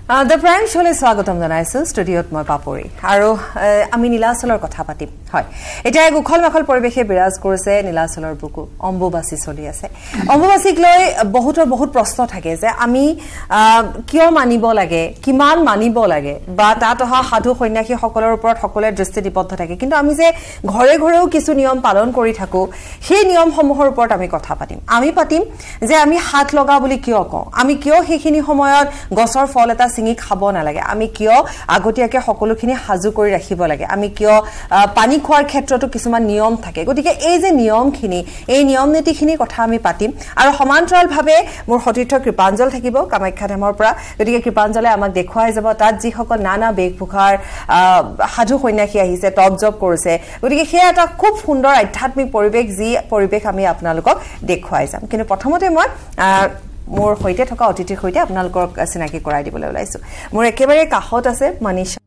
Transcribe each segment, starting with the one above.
The Prime Show স্বাগতম জনাইছো ষ্টুডিঅত মই পাপৰি আৰু আমি নীলাচলৰ কথা পাতিম হয় এটা গুখল মাখল পৰিবেশে বিৰাজ কৰিছে নীলাচলৰ বুকু অম্বুবাসী চলি আছে অম্বুবাসীক লৈ বহুত প্ৰশ্ন থাকে যে আমি কিয় মানিব লাগে কিমান মানিব লাগে বা তাত অহা সাধু সন্যাসী সকলৰ ওপৰত সকলোৰে দৃষ্টি নিবদ্ধ থাকে কিন্তু আমি যে ঘৰে ঘৰেও কিছু নিয়ম পালন কৰি থাকো সেই নিয়মসমূহৰ ওপৰত আমি কথা পাতিম যে আমি হাত লগা বুলি কিয় কওঁ আমি কিয় সেইখিনি সময়ত গছৰ ফল এটা সিঙি খাব নালাগে আমি কিয় আগতিয়াকে সকলোখিনি হাজু কৰি ৰাখিব লাগে আমি কিয় পানী খোৱাৰ ক্ষেত্ৰতো কিছুমান নিয়ম থাকে গতিকে এই যে নিয়মখিনি এই নিয়ম নীতিখিনি কথা আমি পাতিম আৰু সমান্তৰালভাৱে মোৰ সতীৰ্থ কৃপাঞ্জল থাকিব কামাখ্যা ধামৰ পৰা গতিকে কৃপাঞ্জলে আমাক দেখুৱাই যাব তাত যি সকল নানা বেশভূষাৰ সাধু সন্যাসী আহিছে টপ জব কৰিছে গতিকে সেয়া এটা খুব সুন্দৰ আধ্যাত্মিক পৰিৱেশ আমি আপোনালোকক দেখুৱাই যাম কিন্তু প্ৰথমতে মই মোৰ হৈতে থকা অতিথিৰ হৈতে আপোনালোকক চিনাকি কৰাই দিবলৈ ওলাইছো মোৰ একেবাৰে কাহত আছে মনীষা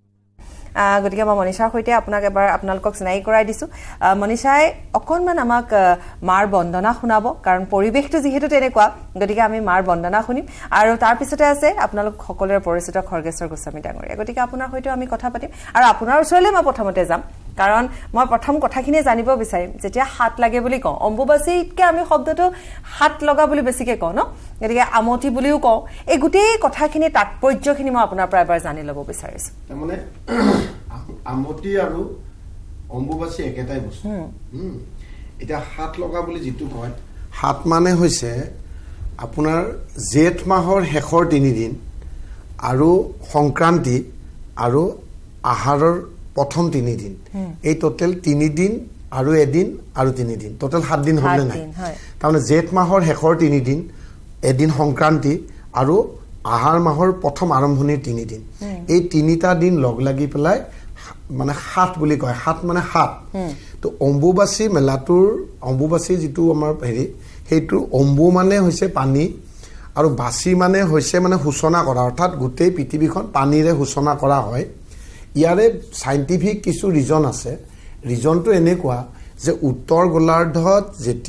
গতিকে মই মনীষাৰ হৈতে আপোনালোকক চিনাকি কৰাই দিছো মনীষাই অকনমান আমাক মাৰ বন্দনা শুনাব কাৰণ পৰিৱেশটো যিহেতু তেনেকুৱা গতিকে আমি মাৰ বন্দনা শুনিম আৰু তাৰ পিছতে আছে আপোনালোক সকলোৰে পৰিচিত খৰ্গেশ্বৰ গোস্বামী ডাঙৰীয়া গতিকে আপোনাৰ হৈতে আমি কথা পাতিম আৰু আপোনাৰ ওচৰলৈ মই প্ৰথমতে যাম কাৰণ মই প্ৰথম কথাখিনি জানিব বিচাৰিম যেতিয়া হাত লাগে বুলি কওঁ অম্বুবাসীতকে আমি শব্দটো হাত লগা বুলি বেছিকে কওঁ ন গতিকে আমতি বুলিও কওঁ এই গোটেই কথাখিনি তাৎপৰ্যখিনি মই আপোনাৰ পৰা এবাৰ জানি ল'ব বিচাৰিছো মানে আমতি আৰু অম্বুবাসী একেটাই বস্তু এটা হাত লগা বুলি যেটো কয় হাত মানে হৈছে আপোনাৰ জেঠ মাহৰ শেষৰ 3 দিন আৰু সংক্ৰান্তি আৰু আহাৰৰ প্ৰথম 3 দিন এই টোটাল 3 দিন আৰু এদিন আৰু 3 দিন টোটাল 7 দিন হলে নাই তাৰমানে জেঠ মাহৰ শেষৰ 3 দিন এদিন সংক্ৰান্তি আৰু আহাৰ মাহৰ প্ৰথম আৰম্ভণিৰ 3 দিন এই তিনিটা দিন লগ লাগি পেলাই মানে হাত বুলি কয় হাত মানে হাত তো অম্বুবাসী মেলাটোৰ অম্বুবাসী যেটো আমাৰ হেৰি হেইটো অম্বু মানে হৈছে পানী আৰু বাসী মানে হৈছে মানে সূচনা কৰা অৰ্থাৎ গোটেই পৃথিৱীখন পানীৰে সূচনা কৰা হয় ইয়াৰে সাইন্টিফিক কিছু ৰিজন আছে ৰিজনটো এনেকুৱা যে উত্তৰ গোলাৰ্ধত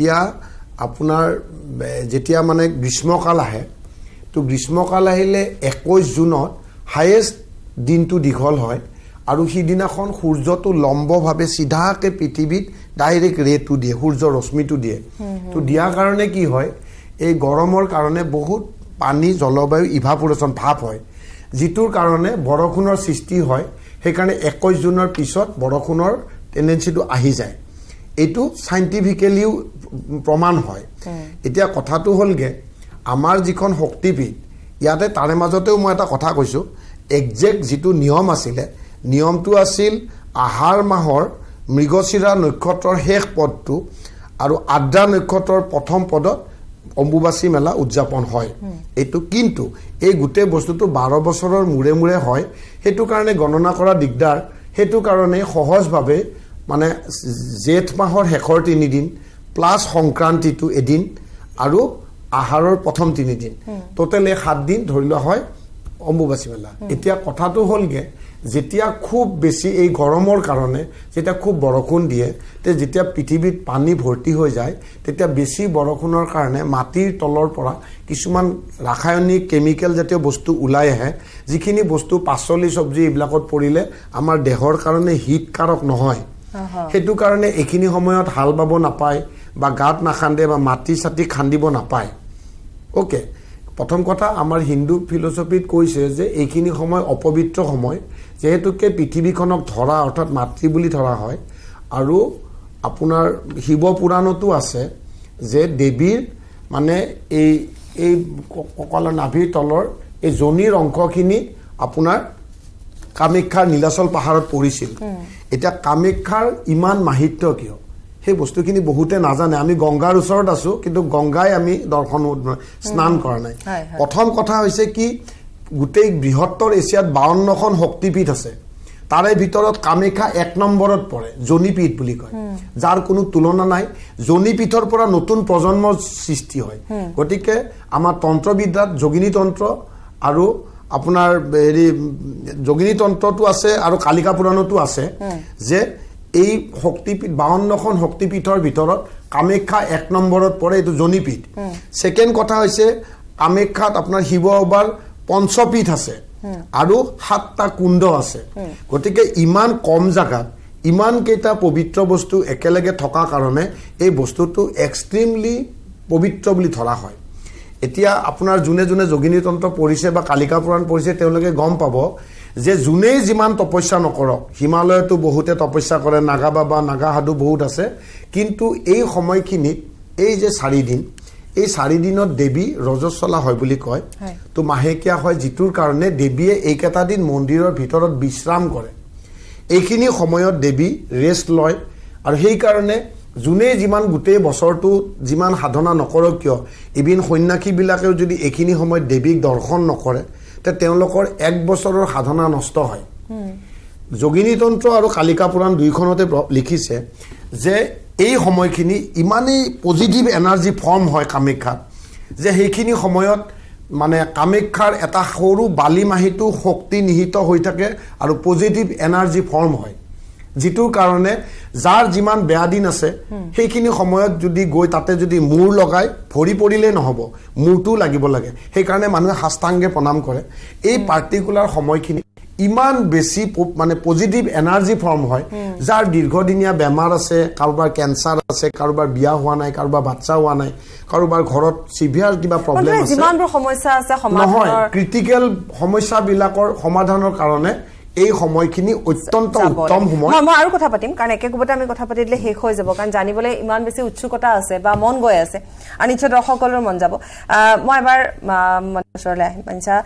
যেতিয়া মানে গ্ৰীষ্মকাল আহে তো গ্ৰীষ্মকাল আহিলে 21 জুনত হাইয়েষ্ট দিনটো দীঘল হয় আৰু সিদিনাখন সূৰ্যটো লম্বভাৱে সিধাকে পৃথিৱীত ডাইৰেক্ট ৰেটো দিয়ে সূৰ্যৰ ৰশ্মিটো দিয়ে তো দিয়াৰ কাৰণে কি হয় এই গৰমৰ কাৰণে বহুত পানী জলবায়ু ইভাপোৰেচন ভাপ হয় যিটোৰ কাৰণে বৰষুণৰ সৃষ্টি হয় সেইকাৰণে 21 জুনৰ পিছত বৰষুণৰ টেন্ডেন্সিটো আহি যায় এইটো সাইন্টিফিক্যালিও প্ৰমাণ হয় এতিয়া কথাটো হলগে আমাৰ যিখন শক্তিপীঠ ইয়াতে তাৰে মাজতেও মই এটা কথা কৈছো এক্সাক্ট যেটো নিয়ম আছিল নিয়মটো আছিল আহাৰ মাহৰ মৃগশিৰা নক্ষত্ৰৰ শেষ পদটো আৰু আদ্ৰা নক্ষত্ৰৰ প্ৰথম পদত অম্বুবাসী মেলা উদযাপন হয় এইটো কিন্তু এই গোটেই বস্তুটো 12 বছৰৰ মুৰে মুৰে হয় হেতু কাৰণে গণনা কৰা দিগদাৰ হেতু কাৰণে সহজভাৱে মানে জেঠ মাহৰ শেষৰ 3 দিন প্লাস সংক্ৰান্তিটো এদিন আৰু আহাৰৰ প্ৰথম 3 দিন টোটাল 7 দিন ধৰিলা হয় অম্বুবাসী মেলা এতিয়া কথাটো হলগে যেতিয়া খুব বেছি এই গৰমৰ কাৰণে যেতিয়া খুব বৰষুণ দিয়ে তে যেতিয়া পৃথিৱীত পানী ভৰ্তি হৈ যায় তেতিয়া বেছি বৰষুণৰ কাৰণে মাটিৰ তলৰ পৰা কিছুমান ৰাসায়নিক কেমিক্যাল জাতীয় বস্তু ওলাই আহে যিখিনি বস্তু পাচলি সবজি এইবিলাকত পৰিলে আমাৰ দেহৰ কাৰণে হিতকাৰক নহয় হেতু কাৰণে এখিনি সময়ত হাল বাব নাপায় বা গাত নাখান্দে বা মাটি সাটি খান্দিব নাপায় ওকে প্ৰথম কথা আমাৰ হিন্দু ফিলসফিত কৈছে যে এইখিনি সময় অপবিত্ৰ সময় যেহেতুকে পৃথিৱীখনক ধৰা অৰ্থাৎ মাতৃ বুলি ধৰা হয় আৰু আপোনাৰ শিৱ পুৰাণতো আছে যে দেৱীৰ মানে এই ককলৰ নাভিৰ তলৰ এই জনিৰ অংশখিনি আপোনাৰ কামাখ্যাৰ নীলাচল পাহাৰত পৰিছিল এটা কামাখ্যাৰ ইমান মাহিত্য কিয় সেই বস্তুখিনি বহুতে নাজানে আমি গংগাৰ ওচৰত আছো কিন্তু গংগাই আমি দৰ্শন স্নান কৰা নাই প্ৰথম কথা হৈছে কি গোটেই বৃহত্তৰ এছিয়াত 52খন শক্তিপীঠ আছে তাৰে ভিতৰত কামাখ্যা 1 নম্বৰত পৰে জনিপীঠ বুলি কয় যাৰ কোনো তুলনা নাই জনিপীঠৰ পৰা নতুন প্ৰজন্মৰ সৃষ্টি হয় গতিকে আমাৰ তন্ত্ৰবিদ্যাত যোগিনী তন্ত্ৰ আৰু আপোনাৰ হেৰি যোগিনী তন্ত্ৰটো আছে আৰু কালিকা পুৰাণতো আছে যে এই শক্তিপীঠ 52খন শক্তিপীঠৰ ভিতৰত কামাখ্যা 1 নম্বৰত পৰে এটো জনিপীঠ সেকেন্ড কথা হৈছে কামাখ্যাত আপোনাৰ শিৱ অবাৰ পঞ্চপীঠ আছে আৰু 7টা কুণ্ড আছে গতিকে ইমান কম জায়গাত ইমান কেইটা পবিত্ৰ বস্তু একেলগে থকা কাৰণে এই বস্তুটো এক্সট্ৰিমলি পবিত্ৰ বুলি ধৰা হয় এতিয়া আপোনাৰ জুনে জুনে যোগিনী তন্ত্ৰ পঢ়িছে বা কালিকা পুৰাণ পঢ়িছে তেওঁলোকে গম পাব যে জুনেই যিমান তপস্যা নকৰক হিমালয়তো বহুতে তপস্যা কৰে নাগা বাবা নাগা হাদু বহুত আছে কিন্তু এই সময়খিনিত এই যে 4 দিন এই 4 দিনত দেৱী ৰজস্বলা হয় বুলি কয় তো মাহেকীয়া হয় যিটোৰ কাৰণে দেৱীয়ে এইকেইটা দিন মন্দিৰৰ ভিতৰত বিশ্ৰাম কৰে এইখিনি সময়ত দেৱী ৰেষ্ট লয় আৰু সেই কাৰণে জুনে যিমান গোটেই বছৰটো যিমান সাধনা নকৰক কিয় ইভিন সন্ন্যাসীবিলাকেও যদি এইখিনি সময়ত দেৱীক দৰ্শন নকৰে তে তেওঁলোকৰ 1 বছৰৰ সাধনা নষ্ট হয় যোগিনী তন্ত্ৰ আৰু কালিকা পুৰাণ দুইখনতে লিখিছে যে এই সময়খিনি ইমানেই পজিটিভ এনাৰ্জি ফৰ্ম হয় কামাখ্যাত যে সেইখিনি সময়ত মানে কামাখ্যাৰ এটা সৰু বালিমাহিটো শক্তি নিহিত হৈ থাকে আৰু পজিটিভ এনাৰ্জি ফৰ্ম হয় যিটোৰ কাৰণে যাৰ যিমান বেয়া দিন আছে সেইখিনি সময়ত যদি গৈ তাতে যদি মূৰ লগাই ভৰি পৰিলে নহব মূৰটো লাগিব লাগে সেই কাৰণে মানুহে সাষ্টাংগে প্ৰণাম কৰে এই পাৰ্টিকুলাৰ সময়খিনি ইমান বেছি মানে পজিটিভ এনাৰ্জি ফৰ্ম হয় যাৰ দীৰ্ঘদিনীয়া বেমাৰ আছে কাৰোবাৰ ক্যান্সাৰ আছে কাৰোবাৰ বিয়া হোৱা নাই কাৰোবাৰ বাচ্চা হোৱা নাই কাৰোবাৰ ঘৰত সিভিয়াৰ কিবা প্ৰবলেম আছে যিমানবোৰ সমস্যা আছে সমাধানৰ ক্ৰিটিক্যাল সমস্যাবিলাকৰ সমাধানৰ কাৰণে এই সময়খিনি অত্যন্ত উত্তম সময় মই আৰু কথা পাতিম কাৰণ একেকোবতে আমি কথা পাতি দিলে শেষ হৈ যাব কাৰণ জানিবলৈ ইমান বেছি উৎসুকতা আছে বা মন গৈ আছে আৰু নিশ্চয় দৰ্শকসকলৰ মন যাব মই এবাৰ মনসৰলৈ আহিম মনসা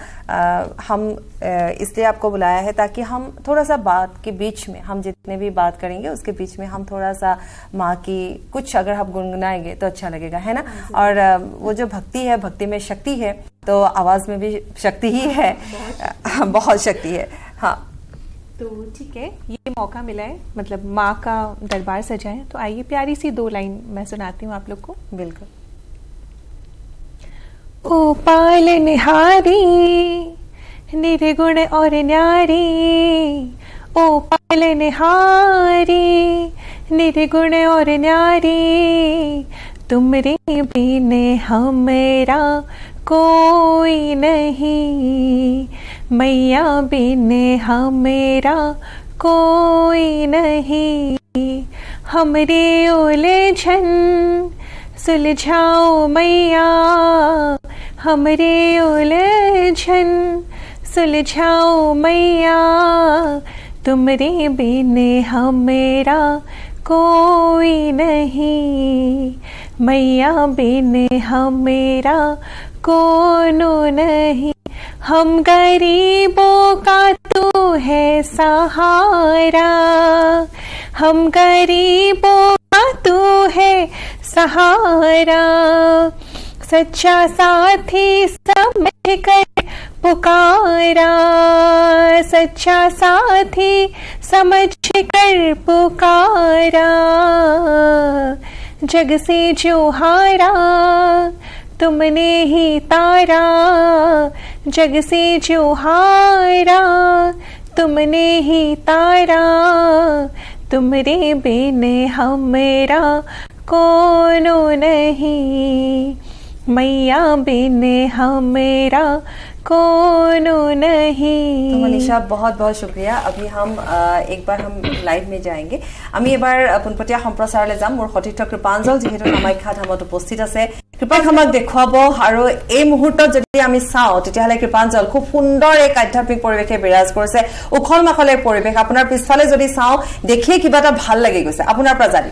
हम इसलिए आपको बुलाया है ताकि हम थोड़ा सा बात के बीच में हम जितने भी बात करेंगे उसके बीच में हम थोड़ा सा माँ की कुछ अगर हम गुनगुनाएंगे तो अच्छा लगेगा है ना और वो जो भक्ति है भक्ति में शक्ति है तो आवाज में भी शक्ति ही है बहुत शक्ति है हाँ तो ठीक है ये मौका मिला है मतलब माँ का दरबार सजाएं तो आइए प्यारी सी 2 लाइन मैं सुनाती हूँ आप लोग को बिल्कुल ओ पालनहारी निर्गुण और न्यारी ओ पालनहारी निर्गुण और न्यारी तुमरे बिन हमरा कोई नहीं मैया बिन हमेरा कोई नहीं हमरे उलझन सुलझाओ मैया हमरे उलझन सुलझाओ मैया तुमरे बिन हमेरा कोई नहीं मैया बिन हमेरा कोनो नहीं हम गरीबों का तू है सहारा हम गरीबों का तू है सहारा सच्चा साथी समझ कर पुकारा सच्चा साथी समझ कर पुकारा जग से जो हारा तुमने ही तारा जग से जो हारा तुमने ही तारा तुमरे बिन हमेरा कोनो नहीं मैया बिन हमेरा कोनो नहीं तो मनीषा बहुत बहुत शुक्रिया अभी हम एक बार हम लाइव में जाएंगे আমি এবাৰ পুনপটীয়া সম্প্ৰচাৰলৈ যাম মোৰ সতীৰ্থ কৃপাঞ্জল যেহেতু কামাখ্যা ধামত উপস্থিত আছে কৃপাক আমাক দেখুৱাব আৰু এই মুহূৰ্তত যদি আমি চাওঁ তেতিয়াহলে কৃপাঞ্জল খুব সুন্দৰ এক আধ্যাত্মিক পৰিৱেশে বিৰাজ কৰিছে উখল মাখলে পৰিৱেশ আপোনাৰ পিছফালে যদি চাওঁ দেখি কিবা এটা ভাল লাগি গৈছে আপোনাৰ পৰা জানি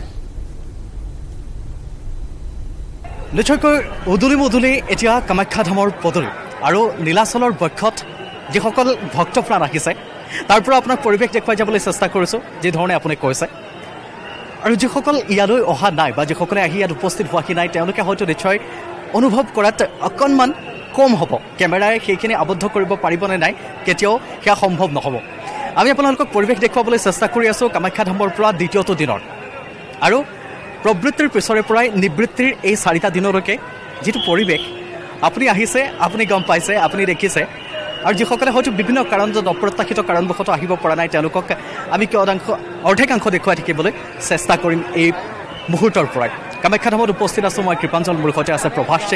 নিশ্চয়কৈ উদুলি মুদুলি এতিয়া কামাখ্যা ধামৰ পদূলি আৰু নীলাচলৰ বক্ষত যিসকল ভক্তপ্ৰাণ আহিছে তাৰ পৰা আপোনাক পৰিৱেশ দেখুৱাই যাবলৈ চেষ্টা কৰিছোঁ যি ধৰণে আপুনি কৈছে আৰু যিসকল ইয়ালৈ অহা নাই বা যিসকলে আহি ইয়াত উপস্থিত হোৱাহি নাই তেওঁলোকে হয়তো নিশ্চয় অনুভৱ কৰাত অকণমান কম হ'ব কেমেৰাই সেইখিনি আবদ্ধ কৰিব পাৰিবনে নাই কেতিয়াও সেয়া সম্ভৱ নহ'ব আমি আপোনালোকক পৰিৱেশ দেখুৱাবলৈ চেষ্টা কৰি আছোঁ কামাখ্যা ধামৰ পৰা দ্বিতীয়টো দিনৰ আৰু প্ৰবৃত্তিৰ পিছৰে পৰাই নিবৃত্তিৰ এই 4টা দিনলৈকে যিটো পৰিৱেশ আপুনি আহিছে আপুনি গম পাইছে আপুনি দেখিছে আৰু যিসকলে হয়তো বিভিন্ন কাৰণত অপ্ৰত্যাশিত কাৰণবশতঃ আহিব পৰা নাই তেওঁলোকক আমি অৰ্ধেকাংশ দেখুৱাই থাকিবলৈ চেষ্টা কৰিম এই মুহূৰ্তৰ পৰাই কামাখ্যা ধামত উপস্থিত আছোঁ মই কৃপাঞ্জল মোৰ সৈতে আছে প্ৰভাস সিং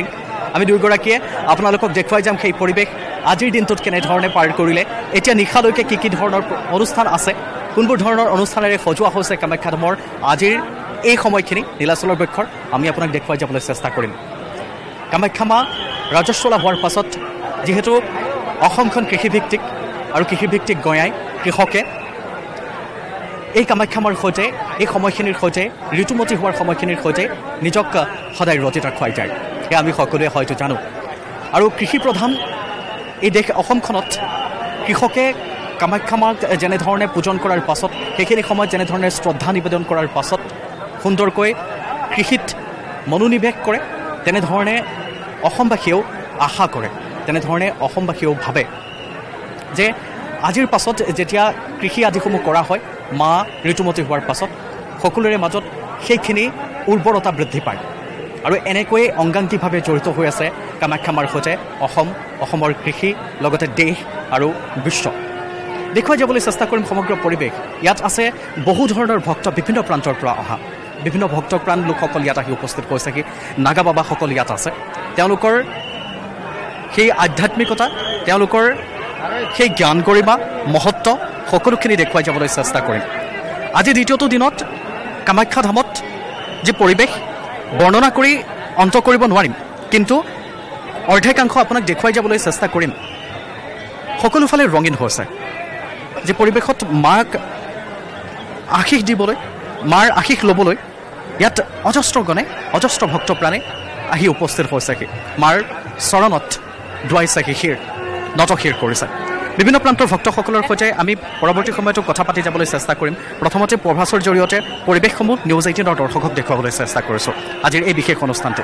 আমি দুয়োগৰাকীয়ে আপোনালোকক দেখুৱাই যাম সেই পৰিৱেশ আজিৰ দিনটোত কেনেধৰণে পাৰ কৰিলে, এতিয়া নিশালৈকে কি ধৰণৰ অনুষ্ঠান আছে, কোনবোৰ ধৰণৰ অনুষ্ঠানেৰে সজোৱা হৈছে কামাখ্যা ধামৰ আজিৰ এই সময়খিনি নীলাচলৰ বক্ষৰ আমি আপোনাক দেখুৱাই যাবলৈ চেষ্টা কৰিম। কামাখ্যা মা ৰাজস্বলা হোৱাৰ পাছত যিহেতু অসমখন কৃষিভিত্তিক আৰু কৃষিভিত্তিক গঞাই কৃষকে এই কামাখ্যা মাৰ সৈতে এই সময়খিনিৰ সৈতে ঋতুমতী হোৱাৰ সময়খিনিৰ সৈতে নিজক সদায় ৰতিত ৰাখুৱাই যায়, সেয়া আমি সকলোৱে হয়তো জানো। আৰু কৃষি প্ৰধান এই দেশ অসমখনত কৃষকে কামাখ্যা মাক যেনেধৰণে পূজন কৰাৰ পাছত সেইখিনি সময়ত যেনেধৰণে শ্ৰদ্ধা নিবেদন কৰাৰ পাছত সুন্দৰকৈ কৃষিত মনোনিৱেশ কৰে, তেনেধৰণে অসমবাসীয়েও আশা কৰে, তেনেধৰণে অসমবাসীয়েও ভাবে যে আজিৰ পাছত যেতিয়া কৃষি আদিসমূহ কৰা হয় মা ঋতুমতী হোৱাৰ পাছত সকলোৰে মাজত সেইখিনি উৰ্বৰতা বৃদ্ধি পায়। আৰু এনেকৈয়ে অংগাংগীভাৱে জড়িত হৈ আছে কামাখ্যা মাৰ সৈতে অসমৰ কৃষি, লগতে দেশ আৰু বিশ্ব। দেখুৱাই যাবলৈ চেষ্টা কৰিম সমগ্ৰ পৰিৱেশ। ইয়াত আছে বহু ধৰণৰ ভক্ত বিভিন্ন প্ৰান্তৰ পৰা অহা, বিভিন্ন ভক্তপ্ৰাণ লোকসকল ইয়াত আহি উপস্থিত হৈছেহি। নাগা বাবাসকল ইয়াত আছে, তেওঁলোকৰ সেই আধ্যাত্মিকতা, তেওঁলোকৰ সেই জ্ঞান গৰিমা মহত্ব সকলোখিনি দেখুৱাই যাবলৈ চেষ্টা কৰিম। আজি দ্বিতীয়টো দিনত কামাখ্যা ধামত যি পৰিৱেশ বৰ্ণনা কৰি অন্ত কৰিব নোৱাৰিম, কিন্তু অৰ্ধেকাংশ আপোনাক দেখুৱাই যাবলৈ চেষ্টা কৰিম। সকলোফালে ৰঙীন হৈছে, যি পৰিৱেশত মাক আশীষ দিবলৈ, মাৰ আশীষ ল'বলৈ ইয়াত অজস্ৰগণে অজস্ৰ ভক্তপ্ৰাণে আহি উপস্থিত হৈছেহি। মাৰ চৰণত দুৱাইছেহি শিৰ, নতশিৰ কৰিছে। বিভিন্ন প্ৰান্তৰ ভক্তসকলৰ সৈতে আমি পৰৱৰ্তী সময়তো কথা পাতি যাবলৈ চেষ্টা কৰিম। প্ৰথমতে প্ৰভাসৰ জৰিয়তে পৰিৱেশসমূহ নিউজ 18ৰ দৰ্শকক দেখুৱাবলৈ চেষ্টা কৰিছোঁ আজিৰ এই বিশেষ অনুষ্ঠানটিত।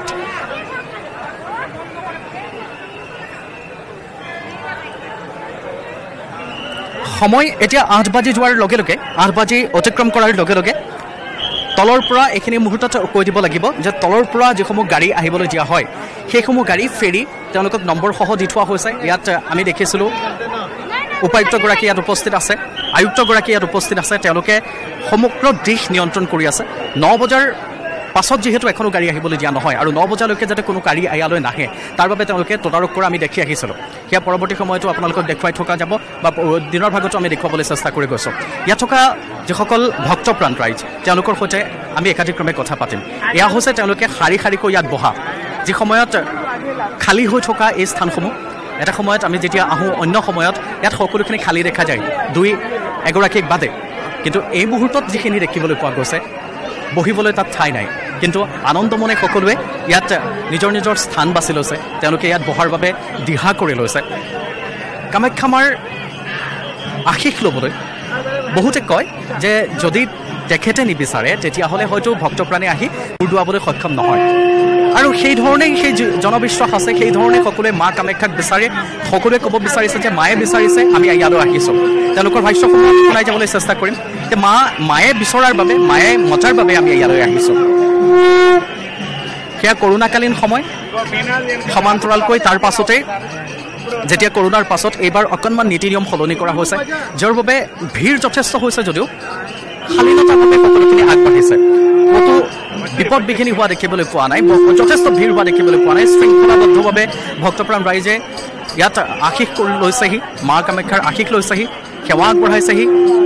সময় এতিয়া 8 বাজি যোৱাৰ লগে লগে, 8 বাজি অতিক্ৰম কৰাৰ লগে লগে তলৰ পৰা এইখিনি মুহূৰ্তত কৈ দিব লাগিব যে তলৰ পৰা যিসমূহ গাড়ী আহিবলৈ দিয়া হয় সেইসমূহ গাড়ী ফেৰী তেওঁলোকক নম্বৰসহ দি থোৱা হৈছে। ইয়াত আমি দেখিছিলোঁ উপায়ুক্তগৰাকী ইয়াত উপস্থিত আছে, আয়ুক্তগৰাকী ইয়াত উপস্থিত আছে, তেওঁলোকে সমগ্ৰ দিশ নিয়ন্ত্ৰণ কৰি আছে। 9 বজাৰ পাছত যিহেতু এখনো গাড়ী আহিবলৈ দিয়া নহয় আৰু 9 বজালৈকে যাতে কোনো গাড়ী ইয়ালৈ নাহে তাৰ বাবে তেওঁলোকে তদাৰক কৰা আমি দেখি আহিছিলোঁ। সেয়া পৰৱৰ্তী সময়তো আপোনালোকক দেখুৱাই থকা যাব বা দিনৰ ভাগতো আমি দেখুৱাবলৈ চেষ্টা কৰি গৈছোঁ। ইয়াত থকা যিসকল ভক্তপ্ৰাণ ৰাইজ তেওঁলোকৰ সৈতে আমি একাধিক্ৰমে কথা পাতিম। এয়া হৈছে তেওঁলোকে শাৰী শাৰীকৈ ইয়াত বহা, যি সময়ত খালী হৈ থকা এই স্থানসমূহ এটা সময়ত আমি যেতিয়া আহোঁ অন্য সময়ত ইয়াত সকলোখিনি খালী দেখা যায় 2-এগৰাকীক বাদে, কিন্তু এই মুহূৰ্তত যিখিনি দেখিবলৈ পোৱা গৈছে বহিবলৈ তাত ঠাই নাই, কিন্তু আনন্দমনে সকলোৱে ইয়াত নিজৰ নিজৰ স্থান বাছি লৈছে, তেওঁলোকে ইয়াত বহাৰ বাবে দিহা কৰি লৈছে। কামাখ্যা মাৰ আশীষ ল'বলৈ বহুতে কয় যে যদি তেখেতে নিবিচাৰে তেতিয়াহ'লে হয়তো ভক্তপ্ৰাণে আহি মূৰ দোৱাবলৈ সক্ষম নহয়, আৰু সেই ধৰণেই সেই জনবিশ্বাস আছে, সেই ধৰণে সকলোৱে মা কামাখ্যাক বিচাৰে, সকলোৱে ক'ব বিচাৰিছে যে মায়ে বিচাৰিছে আমি ইয়ালৈ আহিছোঁ। তেওঁলোকৰ ভাষ্যসমূহ শুনাই যাবলৈ চেষ্টা কৰিম যে মায়ে বিচৰাৰ বাবে, মায়ে মতাৰ বাবে আমি ইয়ালৈ আহিছোঁ। সেয়া কৰোণাকালীন সময়, সমান্তৰালকৈ তাৰ পাছতেই যেতিয়া কৰোণাৰ পাছত এইবাৰ অকণমান নীতি নিয়ম সলনি কৰা হৈছে, যাৰ বাবে ভিৰ যথেষ্ট হৈছে যদিও শালীনতাভাৱে সকলোখিনি আগবাঢ়িছে। ক'তো বিপদ বিঘিনি হোৱা দেখিবলৈ পোৱা নাই, যথেষ্ট ভিৰ হোৱা দেখিবলৈ পোৱা নাই। শৃংখলাবদ্ধভাৱে ভক্তপ্ৰাণ ৰাইজে ইয়াত আশীষ লৈছেহি, মা কামাখ্যাৰ আশীষ লৈছেহি, সেৱা আগবঢ়াইছেহি।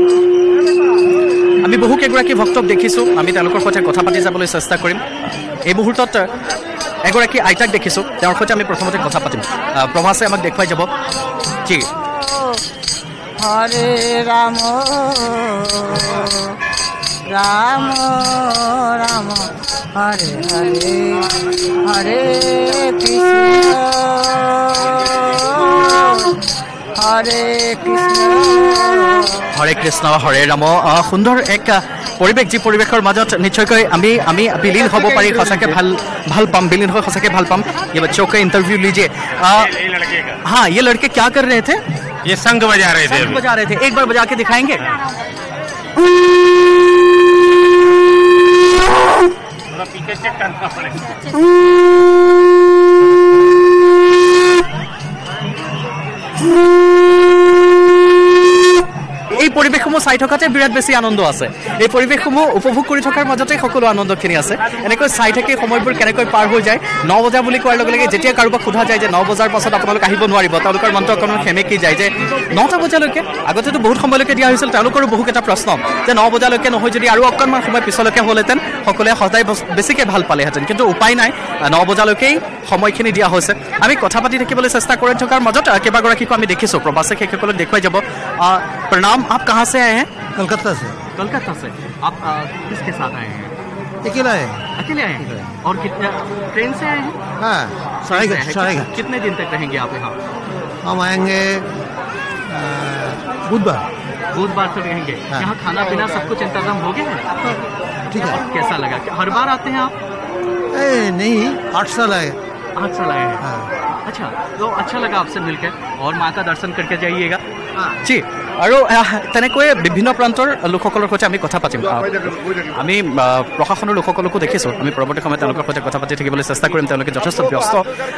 আমি বহুকেইগৰাকী ভক্তক দেখিছোঁ, আমি তেওঁলোকৰ সৈতে কথা পাতি যাবলৈ চেষ্টা কৰিম। এই মুহূৰ্তত এগৰাকী আইতাক দেখিছোঁ, তেওঁৰ সৈতে আমি প্ৰথমতে কথা পাতিম। প্ৰভাসে আমাক দেখুৱাই যাব। কি হৰে ৰাম ৰাম ৰাম হৰে হৰে হৰে কৃষ্ণ হৰে কৃষ্ণ হৰে কৃষ্ণ হৰে ৰাম। সুন্দৰ এক পৰিৱেশ, যি পৰিৱেশৰ মাজত নিশ্চয়কৈ আমি বিলীন হ'ব পাৰি, সঁচাকৈ ভাল পাম, বিলীন হৈ সঁচাকৈ ভাল পাম। ये बच्चों का इंटरव्यू लीजिए। हाँ, ये लड़के क्या कर रहे थे? ये शंख बजा रहे थे। शंख बजा रहे थे, एक बार बजा के दिखाएंगे? थोड़ा पीछे चेक करना पड़ेगा। এই পৰিৱেশসমূহ চাই থকাতে বিৰাট বেছি আনন্দ আছে এই পৰিৱেশসমূহ উপভোগ কৰি থকাৰ মাজতে সকলো আনন্দখিনি আছে এনেকৈ চাই থাকি সময়বোৰ কেনেকৈ পাৰ হৈ যায় 9 বজা বুলি কোৱাৰ লগে লগে যেতিয়া কাৰোবাক সোধা যায় যে 9 বজাৰ পাছত আপোনালোক আহিব নোৱাৰিব তেওঁলোকৰ মনটো অকণমান সেমেকি যায় যে 9টা বজালৈকে আগতেতো বহুত সময়লৈকে দিয়া হৈছিল তেওঁলোকৰো বহুকেইটা প্ৰশ্ন যে 9 বজালৈকে নহয় যদি আৰু অকণমান সময় পিছলৈকে হ'লহেঁতেন সকলোৱে সদায় বেছিকৈ ভাল পালেহেঁতেন কিন্তু উপায় নাই 9 বজালৈকেই সময়খিনি দিয়া হৈছে আমি কথা পাতি থাকিবলৈ চেষ্টা কৰি থকাৰ মাজত কেইবাগৰাকীকো আমি দেখিছোঁ প্ৰবাসী সেইসকলক দেখুৱাই যাব প্ৰণাম आप कहाँ से आए हैं कलकत्ता से आप किसके साथ आए हैं अकेला है अकेले आए हैं और कितने ट्रेन से आए हैं हाँ साढ़े कितने दिन तक रहेंगे आप यहाँ हम आएंगे बुधवार तक रहेंगे हाँ। यहाँ खाना पीना सब कुछ इंतजाम हो गया है ठीक है कैसा लगा हर बार आते हैं आप नहीं 8 साल आए 8 साल आए हैं हाँ। अच्छा तो अच्छा लगा आपसे मिलकर और माँ का दर्शन करके जाइएगा जी আৰু তেনেকৈ বিভিন্ন প্ৰান্তৰ লোকসকলৰ সৈতে আমি কথা পাতিম আমি প্ৰশাসনৰ লোকসকলকো দেখিছোঁ আমি পৰৱৰ্তী সময়ত তেওঁলোকৰ সৈতে কথা পাতি থাকিবলৈ চেষ্টা কৰিম তেওঁলোকে যথেষ্ট ব্যস্ত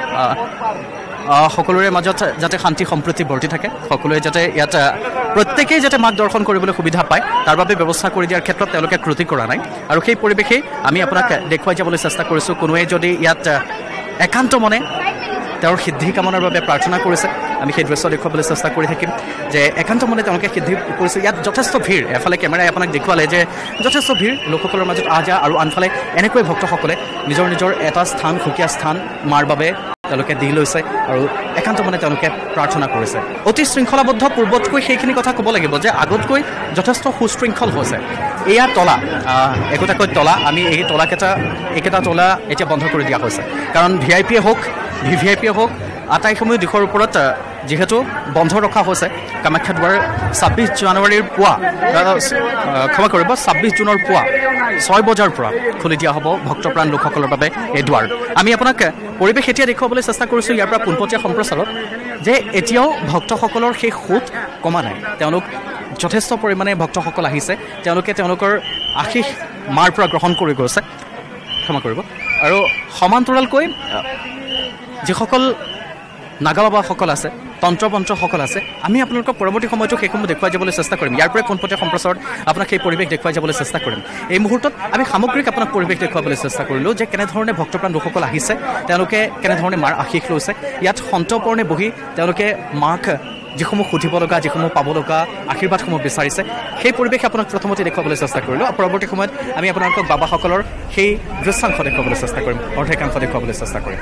সকলোৰে মাজত যাতে শান্তি সম্প্ৰীতি বৰ্তি থাকে সকলোৱে যাতে ইয়াত প্ৰত্যেকেই যাতে মাক দৰ্শন কৰিবলৈ সুবিধা পায় তাৰ বাবে ব্যৱস্থা কৰি দিয়াৰ ক্ষেত্ৰত তেওঁলোকে ত্ৰুটি কৰা নাই আৰু সেই পৰিৱেশেই আমি আপোনাক দেখুৱাই যাবলৈ চেষ্টা কৰিছোঁ কোনোৱে যদি ইয়াত একান্ত মনে তেওঁৰ সিদ্ধি কামনাৰ বাবে প্ৰাৰ্থনা কৰিছে আমি সেই দৃশ্য দেখুৱাবলৈ চেষ্টা কৰি থাকিম যে একান্ত মনে তেওঁলোকে সিদ্ধি কৰিছে ইয়াত যথেষ্ট ভিৰ এফালে কেমেৰাই আপোনাক দেখুৱালে যে যথেষ্ট ভিৰ লোকসকলৰ মাজত আহা আৰু আনফালে এনেকৈ ভক্তসকলে নিজৰ নিজৰ এটা স্থান সুকীয়া স্থান মাৰ বাবে তেওঁলোকে দি লৈছে আৰু একান্ত মনে তেওঁলোকে প্ৰাৰ্থনা কৰিছে অতি শৃংখলাবদ্ধ পূৰ্বতকৈ সেইখিনি কথা ক'ব লাগিব যে আগতকৈ যথেষ্ট সুশৃংখল হৈছে এয়া তলা একোটাকৈ তলা আমি এই এইকেইটা তলা এতিয়া বন্ধ কৰি দিয়া হৈছে কাৰণ ভিআইপিয়ে হওক ভিভিআইপিয়ে হওক আটাইসমূহ দিশৰ ওপৰত যিহেতু বন্ধ ৰখা হৈছে কামাখ্যা দুৱাৰ 26 জানুৱাৰীৰ পুৱা ক্ষমা কৰিব 26 জুনৰ পুৱা 6 বজাৰ পৰা খুলি দিয়া হ'ব ভক্তপ্ৰাণ লোকসকলৰ বাবে এই দুৱাৰ আমি আপোনাক পৰিৱেশ এতিয়া দেখুৱাবলৈ চেষ্টা কৰিছোঁ ইয়াৰ পৰা পোনপটীয়া সম্প্ৰচাৰত যে এতিয়াও ভক্তসকলৰ সেই সোঁত কমা নাই তেওঁলোক যথেষ্ট পৰিমাণে ভক্তসকল আহিছে তেওঁলোকে তেওঁলোকৰ আশীষ মাৰ পৰা গ্ৰহণ কৰি গৈছে ক্ষমা কৰিব আৰু সমান্তৰালকৈ যিসকল নাগাবাবাসকল আছে তন্ত্ৰমন্ত্ৰসকল আছে আমি আপোনালোকক পৰৱৰ্তী সময়তো সেইসমূহ দেখুৱাই যাবলৈ চেষ্টা কৰিম ইয়াৰ পৰাই পোনপটীয়া সম্প্ৰচাৰত আপোনাক সেই পৰিৱেশ দেখুৱাই যাবলৈ চেষ্টা কৰিম এই মুহূৰ্তত আমি সামগ্ৰিক আপোনাক পৰিৱেশ দেখুৱাবলৈ চেষ্টা কৰিলোঁ যে কেনেধৰণে ভক্তপ্ৰাণ লোকসকল আহিছে তেওঁলোকে কেনেধৰণে মাৰ আশীষ লৈছে ইয়াত সন্তপৰ্ণে বহি তেওঁলোকে মাক যিসমূহ সুধিব লগা যিসমূহ পাব লগা আশীৰ্বাদসমূহ বিচাৰিছে সেই পৰিৱেশ আপোনাক প্ৰথমতে দেখুৱাবলৈ চেষ্টা কৰিলোঁ পৰৱৰ্তী সময়ত আমি আপোনালোকক বাবাসকলৰ সেই দৃশ্যাংশ দেখুৱাবলৈ চেষ্টা কৰিম অৰ্ধেকাংশ দেখুৱাবলৈ চেষ্টা কৰিম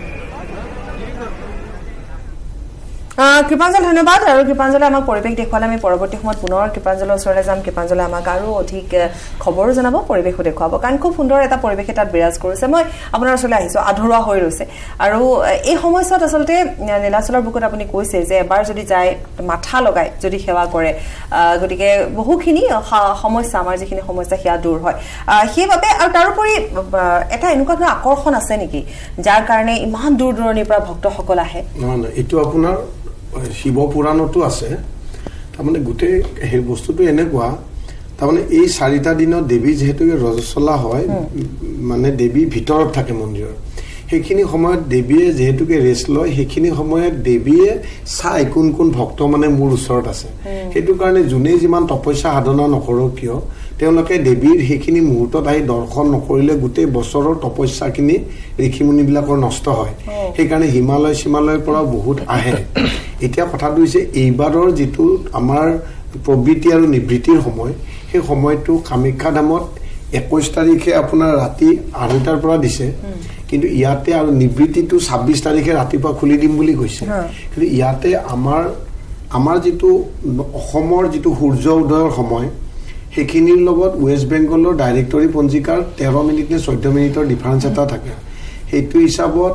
কৃপাঞ্জল ধন্যবাদ আৰু কৃপাঞ্জলে আমাক পৰিৱেশ দেখুৱালে আমি পৰৱৰ্তী সময়ত পুনৰ কৃপাঞ্জলৰ ওচৰলৈ যাম কৃপাঞ্জলে আমাক আৰু অধিক খবৰো জনাব পৰিৱেশো দেখুৱাব কাৰণ খুব সুন্দৰ এটা পৰিৱেশে তাত বিৰাজ কৰিছে মই আপোনাৰ ওচৰলৈ আহিছোঁ আধৰুৱা হৈ ৰৈছে আৰু এই সময়ছোৱাত আচলতে নীলাচলৰ বুকুত আপুনি কৈছে যে এবাৰ যদি যায় মাথা লগাই যদি সেৱা কৰে গতিকে বহুখিনি সমস্যা আমাৰ যিখিনি সমস্যা সেয়া দূৰ হয় সেইবাবে আৰু তাৰোপৰি এটা এনেকুৱা ধৰণৰ আকৰ্ষণ আছে নেকি যাৰ কাৰণে ইমান দূৰ দূৰণিৰ পৰা ভক্তসকল আহে নহয় এইটো আপোনাৰ শিৱ পুৰাণতো আছে তাৰমানে গোটেই সেই বস্তুটো এনেকুৱা তাৰমানে এই 4টা দিনত দেৱী যেহেতু ৰজস্বলা হয় মানে দেৱী ভিতৰত থাকে মন্দিৰৰ সেইখিনি সময়ত দেৱীয়ে যেহেতুকে ৰেষ্ট লয় সেইখিনি সময়ত দেৱীয়ে চাই কোন কোন ভক্ত মানে মোৰ ওচৰত আছে সেইটো কাৰণে যোনে যিমান তপস্যা সাধনা নকৰক কিয় তেওঁলোকে দেৱীৰ সেইখিনি মুহূৰ্তত আহি দৰ্শন নকৰিলে গোটেই বছৰৰ তপস্যাখিনি ঋষিমুনিবিলাকৰ নষ্ট হয় সেইকাৰণে হিমালয়ৰ পৰা বহুত আহে এতিয়া কথাটো হৈছে এইবাৰৰ যিটো আমাৰ প্ৰবৃত্তি আৰু নিবৃত্তিৰ সময় সেই সময়টো কামাখ্যা ধামত 21 তাৰিখে আপোনাৰ ৰাতি 8টাৰ পৰা দিছে কিন্তু ইয়াতে আৰু নিবৃত্তিটো 26 তাৰিখে ৰাতিপুৱা খুলি দিম বুলি কৈছে কিন্তু ইয়াতে আমাৰ যিটো অসমৰ যিটো সূৰ্য উদয়ৰ সময় সেইখিনিৰ লগত ৱেষ্ট বেংগলৰ ডাইৰেক্টৰী পঞ্জিকাৰ 13 মিনিট নে 14 মিনিটৰ ডিফাৰেন্স এটা থাকে সেইটো হিচাপত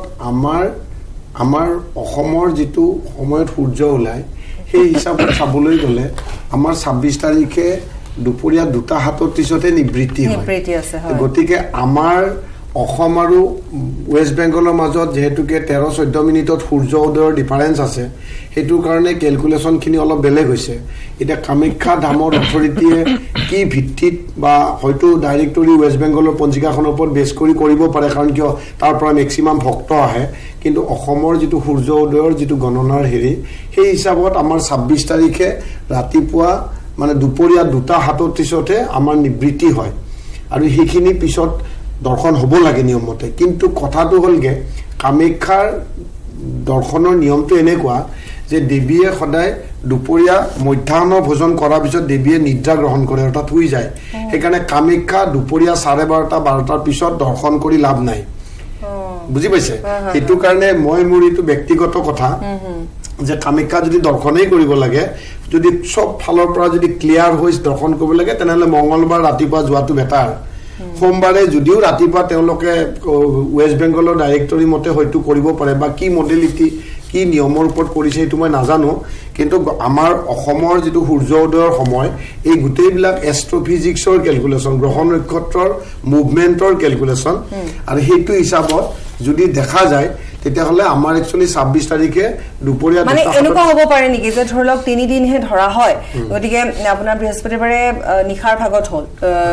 আমাৰ অসমৰ যিটো সময়ত সূৰ্য ওলায় সেই হিচাপত চাবলৈ গ'লে আমাৰ 26 তাৰিখে দুপৰীয়া 2:37 নিবৃত্তি হয় গতিকে আমাৰ অসম আৰু ৱেষ্ট বেংগলৰ মাজত যেহেতুকে 13-14 মিনিটত সূৰ্য উদয়ৰ ডিফাৰেন্স আছে সেইটো কাৰণে ক্যালকুলেশনখিনি অলপ বেলেগ হৈছে এটা কামাখ্যা ধামৰ অথৰিটিয়ে কি ভিত্তিত বা হয়তো ডাইৰেক্টৰী ৱেষ্ট বেংগলৰ পঞ্জিকাখনৰ ওপৰত বেছ কৰি কৰিব পাৰে কাৰণ কিয় তাৰ পৰা ম্যাক্সিমাম ভক্ত আহে কিন্তু অসমৰ যিটো সূৰ্য উদয়ৰ যিটো গণনাৰ হেৰি সেই হিচাপত আমাৰ 26 তাৰিখে ৰাতিপুৱা মানে দুপৰীয়া 2:37 আমাৰ নিবৃত্তি হয় আৰু সেইখিনি পিছত দৰ্শন হ'ব লাগে নিয়মতে কিন্তু কথাটো হ'লগে কামাখ্যাৰ দৰ্শনৰ নিয়মটো এনেকুৱা যে দেৱীয়ে সদায় দুপৰীয়া মধ্যাহ্ন ভোজন কৰাৰ পিছত দেৱীয়ে নিদ্ৰা গ্ৰহণ কৰে অৰ্থাৎ শুই যায় সেইকাৰণে কামাখ্যা দুপৰীয়া 12:30 পিছত দৰ্শন কৰি লাভ নাই বুজি পাইছে সেইটো কাৰণে মই মোৰ এইটো ব্যক্তিগত কথা যে কামাখ্যা যদি দৰ্শনেই কৰিব লাগে যদি সব ফালৰ পৰা যদি ক্লিয়াৰ হৈ দৰ্শন কৰিব লাগে তেনেহ'লে মঙ্গলবাৰ ৰাতিপুৱা যোৱাটো বেটাৰ সোমবাৰে যদিও ৰাতিপুৱা তেওঁলোকে ৱেষ্ট বেংগলৰ ডাইৰেক্টৰী মতে হয়তো কৰিব পাৰে বা কি মডেলিটি কি নিয়মৰ ওপৰত কৰিছে সেইটো মই নাজানো কিন্তু আমাৰ অসমৰ যেটো সূৰ্য উদয়ৰ সময় এই গোটেইবিলাক এষ্ট্ৰফিজিক্সৰ ক্যালকুলেশন গ্ৰহ নক্ষত্ৰৰ মুভমেন্টৰ ক্যালকুলেশন আৰু সেইটো হিচাপত যদি দেখা যায় তেতিয়াহলে আমাৰ একচুয়ালি 26 তাৰিখে দুপৰীয়া মানে এনেকুৱা হ'ব পাৰে নেকি যে ধৰলক 3 দিনহে ধৰা হয় গতিকে আপোনাৰ বৃহস্পতিবাৰে নিখাৰ ভাগত হ'ল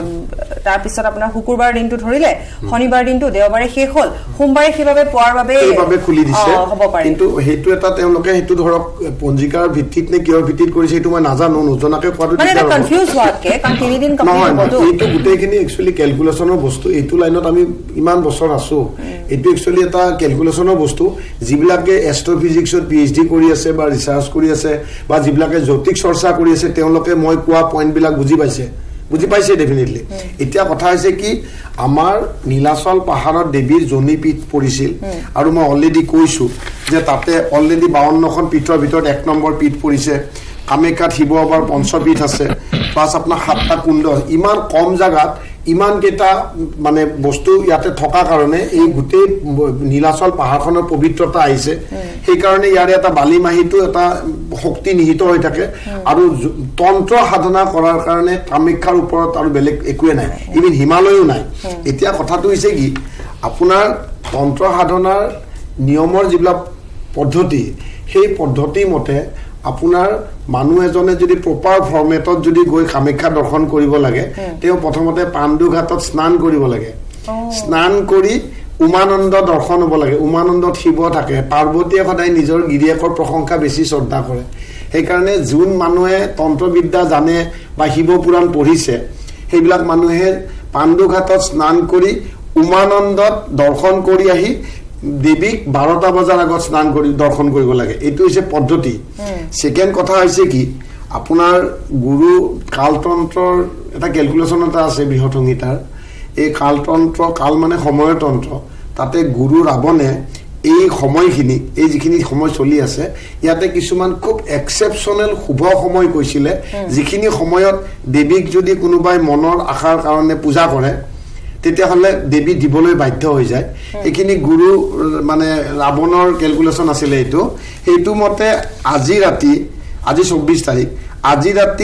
তাৰ পিছত আপোনাৰ শুকুৰবাৰ দিনটো ধৰিলে শনিবাৰ দিনটো দেওবাৰে শেষ হ'ল সোমবাৰে কিভাবে পোৱাৰ বাবে খুলি দিছে হ'ব পাৰে কিন্তু হেতু এটা তেওঁলোকে হেতু ধৰক পঞ্জিকাৰ ভিত্তিত নে কিহৰ ভিত্তিত কৰিছে সেইটো মই নাজানো নজনাকে কোৱাটো মানে এটা কনফিউজ হোৱাতকে কাৰণ 3 দিন কমপ্লিট হ'বটো এইটো গোটেইখিনি একচুয়ালি ক্যালকুলেশনৰ বস্তু এইটো লাইনত আমি ইমান বছৰ আছো এইটো একচুয়ালি এটা ক্যালকুলেশনৰ বস্তু যিবিলাকে এষ্ট্ৰফিজিক্সত পিএইচডি কৰি আছে বা ৰিসাৰ্চ কৰি আছে বা যিবিলাকে জ্যোতিষ চৰ্চা কৰি আছে তেওঁলোকে মই কোৱা পইণ্ট বিলাক বুজি পাইছে ডেফিনেটলি এতিয়া কথা হৈছে কি আমাৰ নীলাচল পাহাৰত দেৱীৰ জনীপীঠ পৰিছিল আৰু মই অলৰেডি কৈছো যে তাতে অলৰেডি 52খন পীঠৰ ভিতৰত 1 নম্বৰ পীঠ পৰিছে কামাখ্যাত শিৱ বাবাৰ পঞ্চপীঠ আছে প্লাস আপোনাৰ 7টা কুণ্ড ইমান কম জায়গাত ইমান কেটা মানে বস্তু ইয়াতে থকা কাৰণে এই গুটেই নীলাচল পাহাৰখনৰ পবিত্ৰতা আহিছে সেই কাৰণে ইয়াৰে এটা বালি মাহিটো এটা শক্তি নিহিত হৈ থাকে আৰু তন্ত্ৰ সাধনা কৰাৰ কাৰণে কামাখ্যাৰ ওপৰত আৰু বেলেগ একোৱে নাই ইভিন হিমালয়ও নাই এতিয়া কথাটো হৈছে কি আপোনাৰ তন্ত্ৰ সাধনাৰ নিয়মৰ যিবিলাক পদ্ধতি সেই পদ্ধতি মতে আপোনাৰ মানুহ এজনে যদি প্ৰপাৰ ফৰ্মেটত যদি গৈ কামাখ্যা দৰ্শন কৰিব লাগে তেও প্ৰথমতে পাণ্ডু ঘাটত স্নান কৰিব লাগে স্নান কৰি উমানন্দ দৰ্শন হ'ব লাগে উমানন্দত শিৱ থাকে পাৰ্বতীয়ে সদায় নিজৰ গিৰিয়েকৰ প্ৰশংসা বেছি শ্ৰদ্ধা কৰে সেই কাৰণে যোন মানুহে তন্ত্ৰবিদ্যা জানে বা শিৱ পুৰাণ পঢ়িছে সেইবিলাক মানুহে পাণ্ডু ঘাটত স্নান কৰি উমানন্দত দৰ্শন কৰি আহি দেৱীক 12টা বজাৰ আগত স্নান কৰি দৰ্শন কৰিব লাগে এইটো হৈছে পদ্ধতি সেকেন্ড কথা হৈছে কি আপোনাৰ গুৰু কালতন্ত্ৰৰ এটা ক্যালকুলেশন এটা আছে বৃহৎ সংহিতাৰ এই কালতন্ত্ৰ কাল মানে সময়ৰ তন্ত্ৰ তাতে গুৰু ৰাৱণে এই সময়খিনি এই যিখিনি সময় চলি আছে ইয়াতে কিছুমান খুব এক্সেপশনাল শুভ সময় কৈছিলে যিখিনি সময়ত দেৱীক যদি কোনোবাই মনৰ আশাৰ কাৰণে পূজা কৰে তেতিয়াহলে দেৱী দিবলৈ বাধ্য হৈ যায় এখিনি গুৰু মানে ৰাৱণৰ ক্যালকুলেশন আছিল এইটো মতে আজি ৰাতি আজি 24 তাৰিখ আজি ৰাতি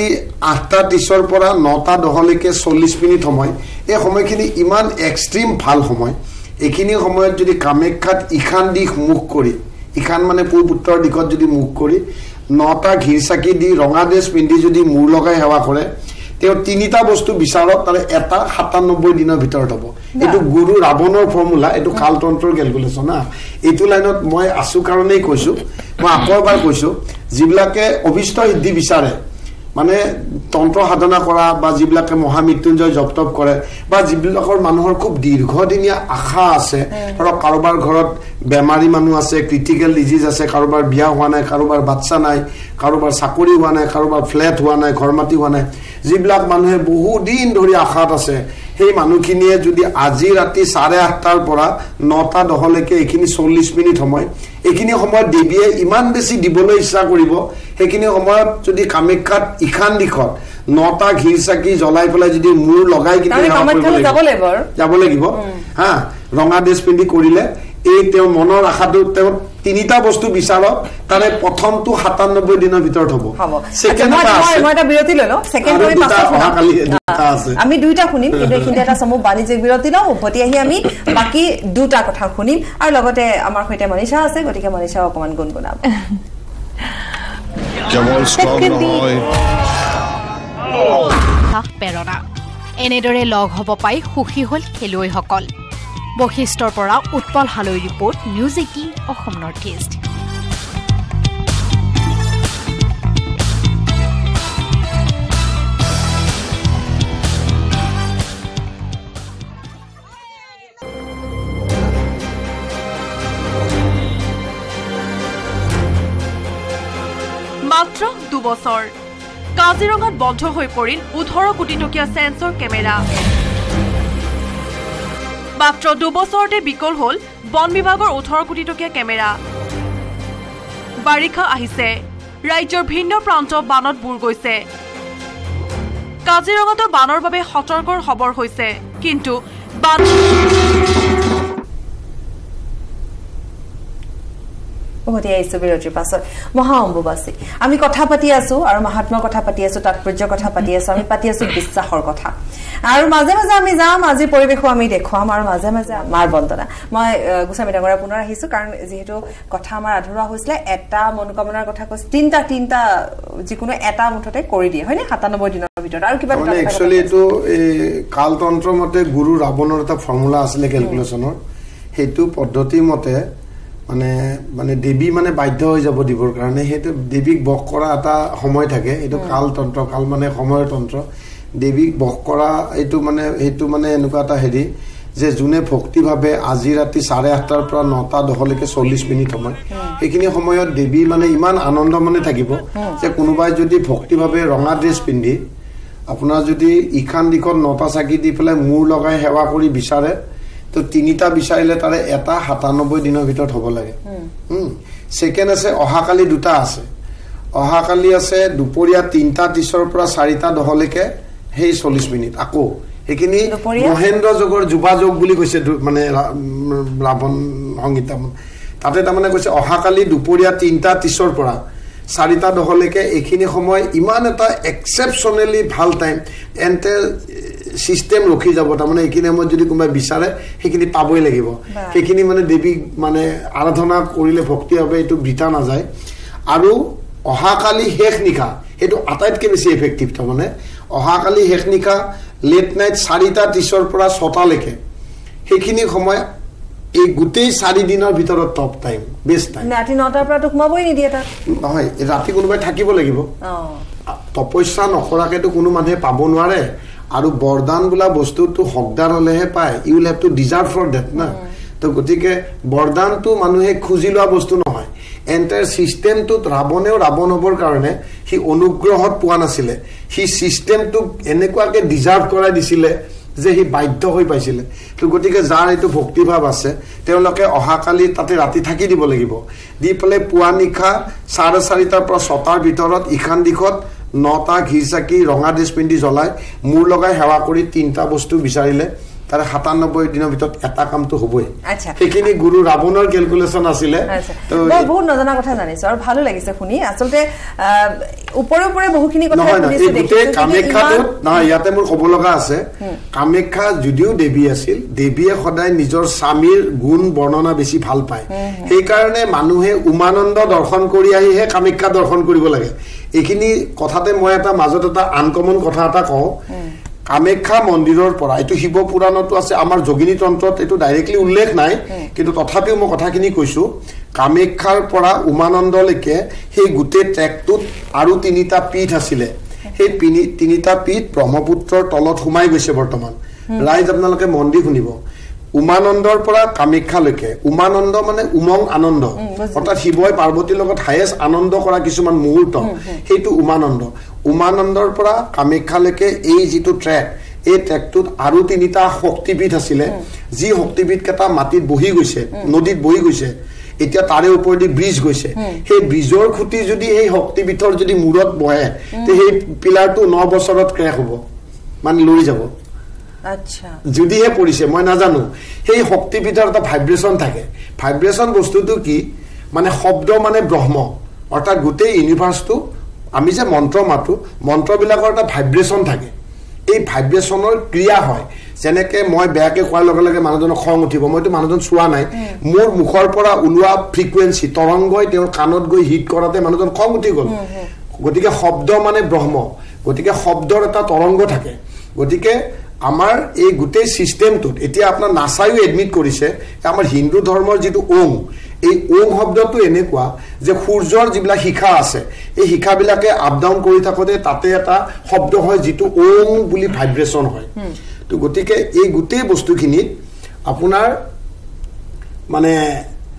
8:30 পৰা 9:10 লৈকে 40 মিনিট সময় এই সময়খিনি ইমান এক্সট্ৰিম ভাল সময় এখিনি সময়ত যদি কামাখ্যাত ইখান দিশ মুখ কৰি ইখান মানে পূব উত্তৰ দিশত যদি মুখ কৰি 9টা ঘিৰ চাকি দি ৰঙা ড্ৰেছ পিন্ধি যদি মূৰ লগাই সেৱা কৰে তেও 3টা বস্তু বিচাৰক তাৰে এটা 97 দিনৰ ভিতৰত হ'ব এটো গুৰু ৰাৱণৰ ফৰ্মুলা এটো কালতন্ত্ৰৰ ক্যালকুলেশন না এটো লাইনত মই আছু কাৰণেই কৈছো মই আকৰবাৰ কৈছো যিবিলাকে অভিষ্ট সিদ্ধি বিচাৰে মানে তন্ত্ৰ সাধনা কৰা বা যিবিলাকে মহামৃত্যুঞ্জয় জপ তপ কৰে বা যিবিলাকৰ মানুহৰ খুব দীৰ্ঘদিনীয়া আশা আছে ধৰক কাৰোবাৰ ঘৰত বেমাৰী মানুহ আছে ক্ৰিটিকেল ডিজিজ আছে কাৰোবাৰ বিয়া হোৱা নাই কাৰোবাৰ বাচ্চা নাই কাৰোবাৰ চাকৰি হোৱা নাই কাৰোবাৰ ফ্লেট হোৱা নাই ঘৰ মাটি হোৱা নাই যিবিলাক মানুহে বহু দিন ধৰি আশাত আছে সেই মানুহখিনিয়ে যদি আজি ৰাতি 8:30 পৰা 9:10 লৈকে এখিনি 40 মিনিট সময় এখিনি সময়ত দেৱীয়ে ইমান বেছি দিবলৈ ইচ্ছা কৰিব সেইখিনি সময়ত যদি কামাখ্যাত ইখান দিশত 9টা ঘিৰ চাকি জ্বলাই পেলাই যদি মূৰ লগাই কিনে যাব লাগিব হা ৰঙা ড্ৰেছ পিন্ধি কৰিলে এই তেওঁ মনৰ আশাটো তেওঁ 3টা বস্তু বিচাৰক তাৰে প্ৰথমটো 97 দিনৰ ভিতৰত হ'ব সেকেন্ড মই এটা বিৰতি ললো সেকেন্ড মই পাছত আমি দুইটা শুনিম কিন্তু এইখিনি এটা সময় বাণিজ্যিক বিৰতি লওঁ উভতি আহি আমি বাকি দুটা কথা শুনিম আৰু লগতে আমাৰ সৈতে মনীষা আছে গতিকে মনীষা অকমান গুণগুণাব কেৱল ষ্ট্ৰং নহয় প্ৰেৰণা এনেদৰে লগ হ'ব পাই সুখী হ'ল খেলুৱৈসকল বশিষ্ঠৰ পৰা উৎপল হালৈ report news 18 Assam north east বছৰ কাজিৰঙাত বন্ধ হৈ পৰিল 18 কোটি টকীয়া সেন্সৰ কেমেৰা মাত্ৰ 2 বছৰতে বিকল হ'ল বন বিভাগৰ 18 কোটি টকীয়া কেমেৰা বাৰিষা আহিছে ৰাজ্যৰ ভিন্ন প্ৰান্ত বানত বুৰ গৈছে কাজিৰঙাতো বানৰ বাবে সতৰ্কৰ খবৰ হৈছে কিন্তু বিৰতিৰ পাছত মহা অম্বুবাচী আমি কথা পাতি আছো আৰু মহাত্মাৰ কথা পাতি আছো তাৎপৰ্যৰ কথা পাতি আছো আমি পাতি আছো বিশ্বাসৰ কথা আৰু মাজে মাজে আমি যাম আজি পৰিৱেশো আমি দেখুৱাম আৰু মাজে মাজে মাৰ বন্দনা মই গোস্বামী ডাঙৰীয়া পুনৰ আহিছো কাৰণ যিহেতু কথা আমাৰ আধৰুৱা হৈছিলে এটা মনোকামনাৰ কথা কৈছে তিনটা যিকোনো এটা মুঠতে কৰি দিয়ে হয়নে 97 দিনৰ ভিতৰত আৰু কিবা মানে একচুয়ালি এটো কালতন্ত্ৰ মতে গুৰু ৰাৱণৰ এটা ফৰ্মুলা আছিলে ক্যালকুলেশনৰ হেতু পদ্ধতি মতে মানে দেৱী মানে বাধ্য হৈ যাব দিবৰ কাৰণে হেতু দেৱীক বক কৰা এটা সময় থাকে এটো কালতন্ত্ৰ কাল মানে সময়ৰ তন্ত্ৰ দেৱীক বক কৰা এটো মানে হেতু মানে এনেকুৱা এটা হেৰি যে জুনে ভক্তি ভাবে আজি ৰাতি 8:30 পৰা 9:10 লৈকে 40 মিনিট সময় এইখিনি সময়ত দেৱী মানে ইমান আনন্দ মনে থাকিব যে কোনোবাই যদি ভক্তি ভাবে ৰঙা ড্ৰেছ পিন্ধি আপোনাৰ যদি ইখান দিখন 9টা চাকি দি পেলাই মূৰ লগাই সেৱা কৰি বিচাৰে তো 3টা বিচাৰিলে তাৰে এটা 97 দিনৰ ভিতৰত হ'ব লাগে সেকেন্ড আছে অহাকালি দুটা আছে অহাকালি আছে দুপৰীয়া 3:30 পৰা 4:10 লৈকে হেই 40 মিনিট আকৌ এখিনি মহেন্দ্ৰ যোগৰ যুবাযোগ বুলি কৈছে মানে ৰাৱণ সংগীতা তাতে তাৰমানে কৈছে অহাকালি দুপৰীয়া 3:30 পৰা 4:10 লৈকে এখিনি সময় ইমান এটা এক্সেপচনেলি ভাল টাইম এন্তে সিস্টেম ৰখি যাব তাৰমানে এখিনি মই যদি কোনোবা বিচাৰে হেখিনি পাবই লাগিব হেখিনি মানে দেৱী মানে আৰাধনা কৰিলে ভক্তি হবে এটো বৃথা না যায় আৰু অহাকালি শেষ নিশা এটো আটাইতকৈ বেছি এফেক্টিভ তাৰমানে অহাকালি শেষ নিশা লেট নাইট 4:30 পৰা 6টা লৈকে হেখিনি সময় এই গোটেই 4 দিনৰ ভিতৰত টপ টাইম বেষ্ট টাইম ৰাতি 9টাৰ পৰা তো ঘুমাবই নিদিয়ে তাত নহয় ৰাতি কোনোবাই থাকিব লাগিব তপস্যা নকৰাকেতো কোনো মানুহে পাব নোৱাৰে আৰু বৰদান বোলা বস্তুটো হকদাৰ হলেহে পায় you will have to deserve for that না তো গতিকে বৰদানটো মানুহে খুজি লোৱা বস্তু নহয় এন্টায়াৰ সিস্টেমটোত ৰাৱণেও ৰাৱণ হ'বৰ কাৰণে হি অনুগ্ৰহত পোৱা নাছিলে হি সিস্টেমটো এনেকুৱাকে ডিজাৰ্ভ কৰাই দিছিলে যে হি বাধ্য হৈ পাইছিলে তো গতিকে যাৰ এইটো ভক্তিভাৱ আছে তেওঁলোকে অহাকালি তাতে ৰাতি থাকি দিব লাগিব দি পেলাই পুৱা নিশা 4:30 পৰা 6টাৰ ভিতৰত ইখান দিশত 9টা ঘি চাকি ৰঙা ড্ৰেছ পিন্ধি জ্বলাই মূৰ লগাই সেৱা কৰি 3টা বস্তু বিচাৰিলে তাৰে 97 দিনৰ ভিতৰত এটা কামটো হ'বই সেইখিনি গুৰু ৰাৱণৰ ক্যালকুলেশন আছিলে তো বহুত নজনা কথা জানিছো আৰু ভালো লাগিছে শুনি আচলতে ওপৰে ওপৰে বহুখিনি কথা শুনিছো দেখি কামাখ্যাটো না ইয়াতে মোৰ ক'ব লগা আছে কামাখ্যা যদিও দেৱী আছিল দেৱীয়ে সদায় নিজৰ স্বামীৰ গুণ বৰ্ণনা বেছি ভাল পায় সেই কাৰণে মানুহে উমানন্দ দৰ্শন কৰি আহিহে কামাখ্যা দৰ্শন কৰিব লাগে এইখিনি কথাতে মই এটা মাজত এটা আনকমন কথা এটা কওঁ কামাখ্যা মন্দিৰৰ পৰা এটো শিৱ পুৰাণতো আছে আমাৰ যোগিনী তন্ত্ৰত এটো ডাইৰেক্টলি উল্লেখ নাই কিন্তু তথাপিও মই কথাখিনি কৈছো কামাখ্যাৰ পৰা উমানন্দলৈকে সেই গুটে ট্ৰেকটোত আৰু 3টা পীঠ আছিলে সেই 3টা পীঠ ব্ৰহ্মপুত্ৰৰ তলত সোমাই গৈছে বৰ্তমান ৰাইজ আপোনালোকে মন্দিৰ শুনিব উমানন্দৰ পৰা কামাখ্যালৈকে উমানন্দ মানে উমং আনন্দ অৰ্থাৎ শিৱই পাৰ্বতীৰ লগত হায়েষ্ট আনন্দ কৰা কিছুমান মুহূৰ্ত সেইটো উমানন্দৰ পৰা কামাখ্যালৈকে এই যিটো ট্ৰেক এই ট্ৰেকটোত আৰু 3টা শক্তিপীঠ আছিলে যি শক্তিপীঠ কেটা মাটিত বহি গৈছে নদীত বহি গৈছে এতিয়া তাৰে ওপৰেদি ব্ৰিজ গৈছে সেই ব্ৰিজৰ খুঁটি যদি এই শক্তিপীঠৰ যদি মূৰত বহে তে সেই পিলাৰটো 9 বছৰত ক্ৰেক হ'ব মানে লৰি যাব আচ্ছা যদিহে পৰিছে মই নাজানো সেই শক্তিপীঠৰ এটা ভাইব্ৰেশন থাকে ভাইব্ৰেশন বস্তুটো কি মানে শব্দ মানে ব্ৰহ্ম অৰ্থাৎ গোটেই ইউনিভাৰ্সটো আমি যে মন্ত্ৰ মাতো মন্ত্ৰবিলাকৰ এটা ভাইব্ৰেশন থাকে এই ভাইব্ৰেশনৰ ক্ৰিয়া হয় যেনেকে মই বেয়াকে কোৱাৰ লগে লগে মানুহজনৰ খং উঠিব মইতো মানুহজন চোৱা নাই মোৰ মুখৰ পৰা ওলোৱা ফ্ৰিকুৱেন্সি তৰংগই তেওঁৰ কাণত গৈ হিট কৰাতে মানুহজন খং উঠি গ'ল গতিকে শব্দ মানে ব্ৰহ্ম গতিকে শব্দৰ এটা তৰংগ থাকে গতিকে আমাৰ এই গোটেই সিস্টেমটোত এতিয়া আপোনাৰ নাসাইও এডমিট কৰিছে আমাৰ হিন্দু ধৰ্মৰ যেটো ওম এই ওম শব্দটো এনেকুৱা যে সূৰ্যৰ যিবিলাক শিখা আছে এই শিখাবিলাকে আপ ডাউন কৰি থাকোতে তাতে এটা শব্দ হয় যেটো ওম বুলি ভাইব্ৰেশন হয় তো গতিকে এই গোটেই বস্তুখিনিত আপোনাৰ মানে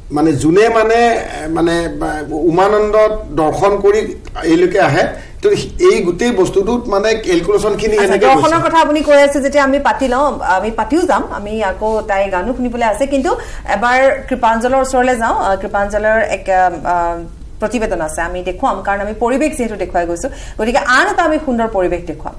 মানে যোনে মানে মানে উমানন্দ দৰ্শন কৰি এইলৈকে আহে তো এই গোটেই বস্তুটোত মানে কেলকুলেশ্যনখিনি এনেকৈ দৰ্শনৰ কথা আপুনি কৈ আছে যেতিয়া আমি পাতি লওঁ আমি পাতিও যাম আমি আকৌ তাই গানো শুনিবলৈ আছে কিন্তু এবাৰ কৃপাঞ্জলৰ ওচৰলৈ যাওঁ কৃপাঞ্জলৰ এক প্ৰতিবেদন আছে আমি দেখুৱাম কাৰণ আমি পৰিৱেশ যিহেতু দেখুৱাই গৈছো গতিকে আন এটা আমি সুন্দৰ পৰিৱেশ দেখুৱাম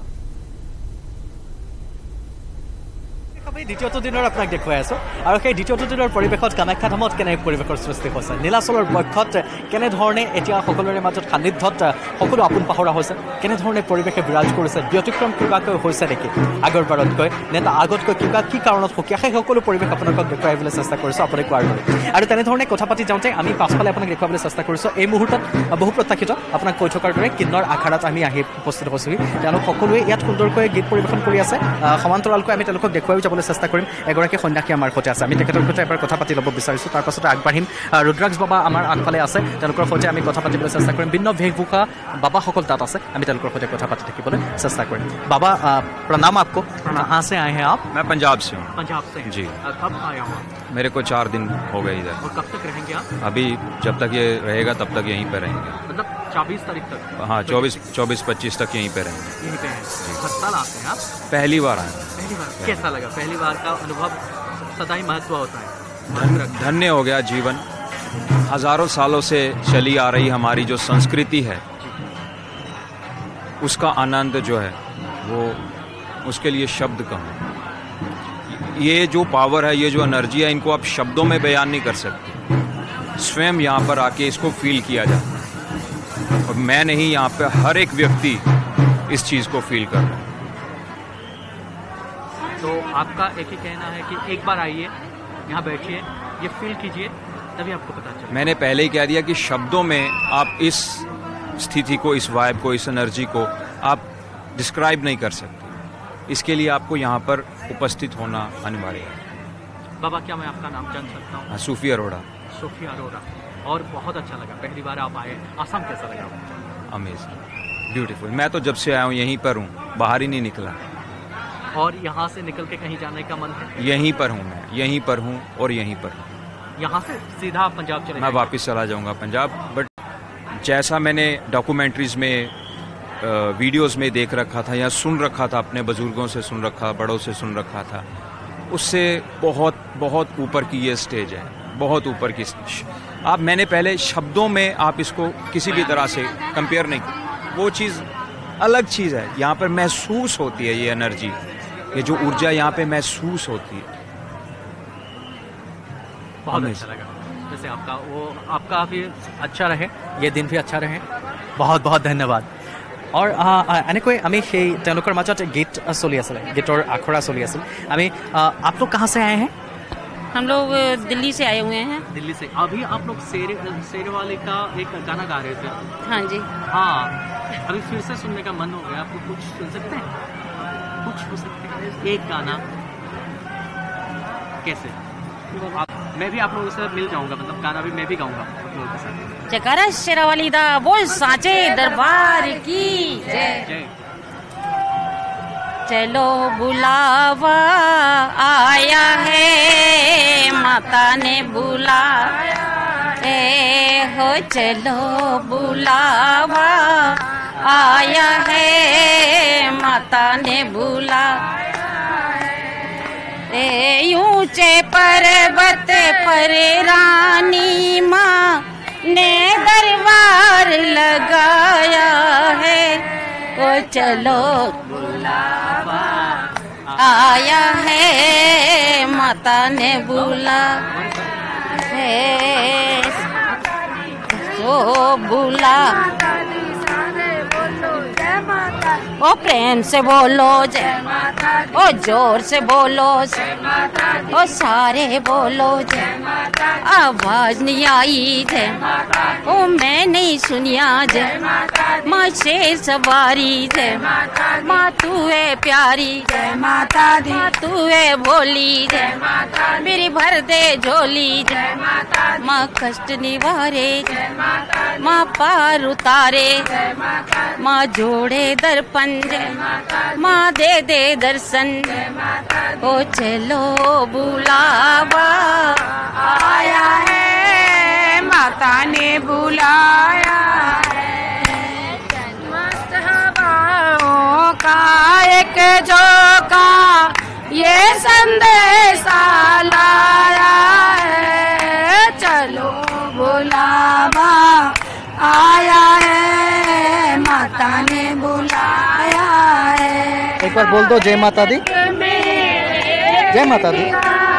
দ্বিতীয়টো দিনৰ আপোনাক দেখুৱাই আছো আৰু সেই দ্বিতীয়টো দিনৰ পৰিৱেশত কামাখ্যা ধামত কেনে পৰিৱেশৰ সৃষ্টি হৈছে নীলাচলৰ বক্ষত কেনেধৰণে এতিয়া সকলোৰে মাজত সান্নিধ্যত সকলো আপোন পাহৰা হৈছে কেনেধৰণে পৰিৱেশে বিৰাজ কৰিছে ব্যতিক্ৰম কিবাকৈ হৈছে নেকি আগৰবাৰতকৈ নে আগতকৈ কিবা কি কাৰণত সুকীয়া সেই সকলো পৰিৱেশ আপোনালোকক দেখুৱাবলৈ চেষ্টা কৰিছোঁ আপুনি কোৱাৰ দৰে আৰু তেনেধৰণে কথা পাতি যাওঁতে আমি পাছফালে আপোনাক দেখুৱাবলৈ চেষ্টা কৰিছোঁ এই মুহূৰ্তত বহু প্ৰত্যাশিত আপোনাক কৈ থকাৰ দৰে কিন্নৰ আখাড়াত আমি আহি উপস্থিত হৈছোহি তেওঁলোক সকলোৱে ইয়াত সুন্দৰকৈ গীত পৰিৱেশন কৰি আছে সমান্তৰালকৈ আমি তেওঁলোকক দেখুৱাই যাবলৈ চেষ্টা কৰিম এগৰাকী সন্যাসী আমাৰ সৈতে আছে আমি তেখেতৰ সৈতে এবাৰ কথা পাতি ল'ব বিচাৰিছোঁ তাৰ পাছতে আগবাঢ়িম ৰুদ্ৰাক্ষ বাবা আমাৰ আগফালে আছে তেওঁলোকৰ সৈতে আমি কথা পাতিবলৈ চেষ্টা কৰিম ভিন্ন বেশভূষা বাবাসকল তাত আছে আমি তেওঁলোকৰ সৈতে কথা পাতি থাকিবলৈ চেষ্টা কৰিম বাবা प्रणाम आपको कहाँ से आए हैं आप मैं पंजाब से हूँ पंजाब से जी कब आया हूँ मेरे को 4 दिन हो गए इधर और कब तक रहेंगे आप अभी जब तक ये रहेगा तब तक यहीं पे रहेंगे मतलब 24 तारीख तक हाँ 24-25 तक यहीं पे रहेंगे यहीं पे हैं हर साल आते हैं आप पहली बार आए पहली बार कैसा लगा पहली बार का अनुभव सदा ही महत्व होता है धन्य हो गया जीवन हजारों सालों से चली आ रही हमारी जो संस्कृति है उसका आनंद जो है वो उसके लिए शब्द कम है ये जो पावर है ये जो एनर्जी है इनको आप शब्दों में बयान नहीं कर सकते स्वयं यहाँ पर आके इसको फील किया जाता है और मैं नहीं यहाँ पे हर एक व्यक्ति इस चीज़ को फील कर रहा है तो आपका एक ही कहना है कि एक बार आइए यहाँ बैठिए ये फील कीजिए तभी आपको पता चले मैंने पहले ही कह दिया कि शब्दों में आप इस स्थिति को इस वाइब को इस एनर्जी को आप डिस्क्राइब नहीं कर सकते इसके लिए आपको यहाँ पर उपस्थित होना अनिवार्य है बाबा क्या मैं आपका नाम जान सकता हूँ सूफी अरोड़ा सूफी अरोड़ा और बहुत अच्छा लगा पहली बार आप आए आसाम कैसा लगा अमेजिंग ब्यूटीफुल मैं तो जब से आया हूँ यहीं पर हूँ बाहर ही नहीं निकला और यहाँ से निकल के कहीं जाने का मन है यहीं पर हूँ मैं यहीं पर हूँ और यहीं पर हूँ यहाँ से सीधा आप पंजाब चले मैं वापस चला जाऊँगा पंजाब बट जैसा मैंने डॉक्यूमेंट्रीज में वीडियोस में देख रखा था या सुन रखा था अपने बुजुर्गों से सुन रखा बड़ों से सुन रखा था उससे बहुत बहुत ऊपर की ये स्टेज है बहुत ऊपर की आप मैंने पहले शब्दों में आप इसको किसी भी तरह से कंपेयर नहीं किया वो चीज़ अलग चीज़ है यहाँ पर महसूस होती है ये एनर्जी ये जो ऊर्जा यहाँ पे महसूस होती है बहुत अच्छा लगा जैसे आपका भी अच्छा रहे ये दिन भी अच्छा रहे बहुत बहुत धन्यवाद और এনেকৈ আমি সেই তেওঁলোকৰ মাজত গীত চলি আছিলে গীতৰ আখৰা চলি আছিল আমি आप लोग कहाँ से आए हैं हम लोग दिल्ली से आए हुए हैं दिल्ली से अभी आप लोग शेर वाले का एक गाना गा रहे थे हाँ जी हाँ अभी फिर से सुनने का मन हो गया आपको कुछ सुन सकते हैं कुछ हो सकते हैं एक गाना कैसे मैं भी आप लोगों से मिल जाऊंगा मतलब गाना भी मैं भी गाऊंगा आप लोगों के साथ जयकारा शेरावाली दा बोल साचे दरबार की जय चलो बुलावा आया है माता ने बुलाया हो चलो बुलावा आया है माता ने बुलाया ऊंचे पर्वत पर रानी माँ ने दरबार लगाया है ओ चलो बुलावा आया है माता ने बुला है सो बुला ओ प्रेम से बोलो जय माता ओ जोर से बोलो जय माता ओ सारे बोलो जय माता आवाज नहीं आई जय माता ओ मैं नहीं सुनिया जय माता माँ शेर सवारी जय माता माँ तू है प्यारी जय माता दी तू है भोली जय माता मेरी भर दे झोली जय माता माँ कष्ट निवारे जय माता माँ पार उतारे जय माता माँ जोड़े दर्पण जय माता माँ दे दे दर्शन जय माता ओ चलो बुलावा आया है माता ने बुलाया मस्त हवाओं का एक झोंका ये संदेशा लाया है चलो बुलावा आया है माता ने बुलाया है। एक बार बोल दो जय माता दी, जय माता दी।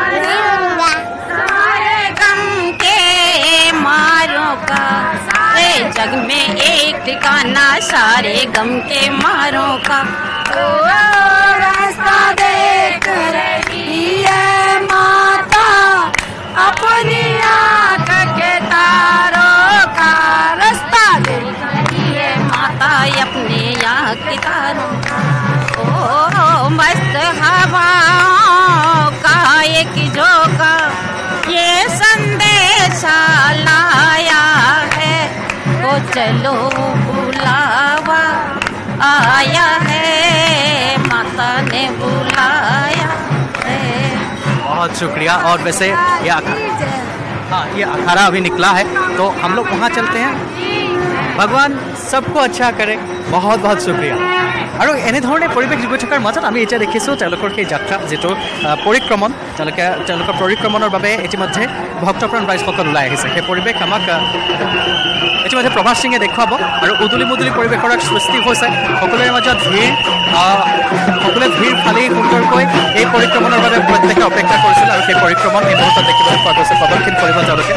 सारे गम के मारों का सारे जग में एक ठिकाना सारे गम के मारों का रास्ता देख रही है माता अपनी आँख के तारों का रास्ता देख रही है माता अपने आँख के तारों का ओ मस्त हवाओं का एक झोंका ये संदेशा लाया है ओ चलो बुलावा आया है माता ने बुलाया है। बहुत शुक्रिया। और वैसे ये अखाड़ा अभी निकला है तो हम लोग वहाँ चलते हैं। भगवान सबको अच्छा करे। बहुत बहुत शुक्रिया। আৰু এনেধৰণে পৰিৱেশ যোগাই থকাৰ মাজত আমি এতিয়া দেখিছোঁ তেওঁলোকৰ সেই যাত্ৰা যিটো পৰিক্ৰমণ তেওঁলোকৰ পৰিক্ৰমণৰ বাবে ইতিমধ্যে ভক্তপ্ৰাণ ৰাইজসকল ওলাই আহিছে। সেই পৰিৱেশ আমাক ইতিমধ্যে প্ৰভাস সিঙে দেখুৱাব আৰু উদুলি মুদুলি পৰিৱেশৰ সৃষ্টি হৈছে। সকলোৰে মাজত সকলোৱে ভিৰ ফালি সুন্দৰকৈ এই পৰিক্ৰমণৰ বাবে প্ৰত্যেকে অপেক্ষা কৰিছিল আৰু সেই পৰিক্ৰমণ এই মুহূৰ্তত দেখিবলৈ পোৱা গৈছে। প্ৰদক্ষিণ কৰিব তেওঁলোকে।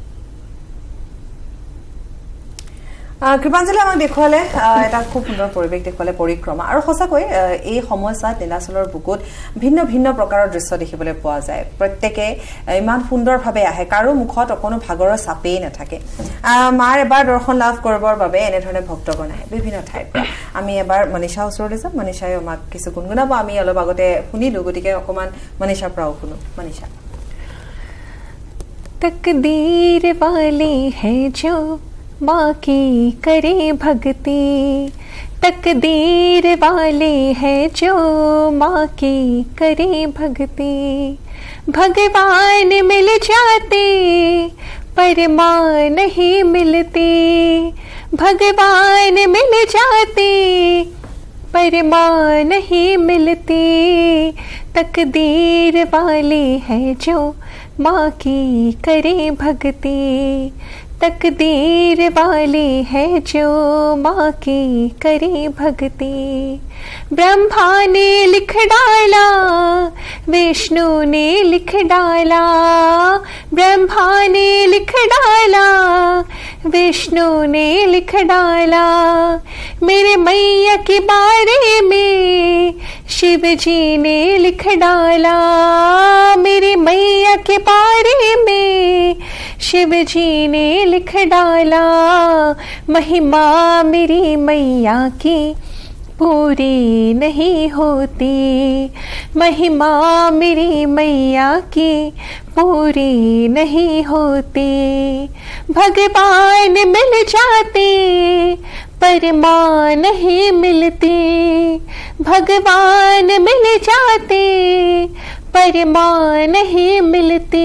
কৃপাঞ্জলি আমাক দেখুৱালে এটা খুব সুন্দৰ পৰিৱেশ দেখুৱালে পৰিক্ৰমা আৰু সঁচাকৈ এই সময়ছোৱাত নীলাচলৰ বুকুত ভিন্ন ভিন্ন প্ৰকাৰৰ দৃশ্য দেখিবলৈ পোৱা যায়। প্ৰত্যেকে ইমান সুন্দৰভাৱে আহে, কাৰো মুখত অকণো ভাগৰৰ চাপেই নাথাকে। মাৰ এবাৰ দৰ্শন লাভ কৰিবৰ বাবে এনেধৰণে ভক্তগণ আহে বিভিন্ন ঠাইৰ পৰা। আমি এবাৰ মনীষা ওচৰলৈ যাম। মনীষাই আমাক কিছু গুণগুণাব। আমি অলপ আগতে শুনিলোঁ, গতিকে অকণমান মনীষাৰ পৰাও শুনো। মনীষা। तकदीर वाली है जो माँ की करे भक्ति, तकदीर वाली है जो माँ की करे भक्ति। भगवान मिल जाते पर माँ नहीं मिलती, भगवान मिल जाते पर माँ नहीं मिलती। तकदीर वाली है जो माँ की करे भक्ति, तकदीर वाली है जो माँ की करे भक्ति। ब्रह्मा ने लिख डाला विष्णु ने लिख डाला, ब्रह्मा ने लिख डाला विष्णु ने लिख डाला। मेरे मैया के बारे में शिव जी ने लिख डाला, मेरी मैया के बारे में शिव जी ने लिख डाला। महिमा मेरी मैया की पूरी नहीं होती, महिमा मेरी मैया की पूरी नहीं होती। भगवान मिल जाते पर माँ नहीं मिलती, भगवान मिल जाते पर माँ नहीं मिलती।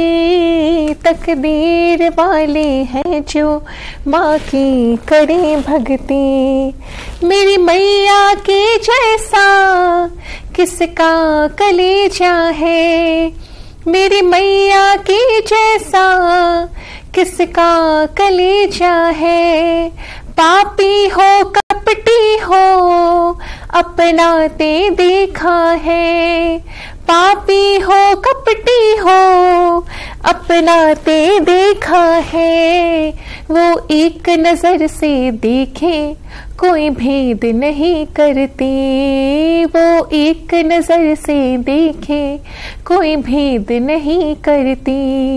तकदीर वाले हैं जो माँ की करे भक्ति। मेरी मैया के जैसा किसका कलेजा है, मेरी मैया के जैसा किसका कलेजा है। पापी हो कपटी हो अपनाते देखा है, पापी हो कपटी हो अपनाते देखा है। वो एक नजर से देखे कोई भेद नहीं करती, वो एक नजर से देखे कोई भेद नहीं करती।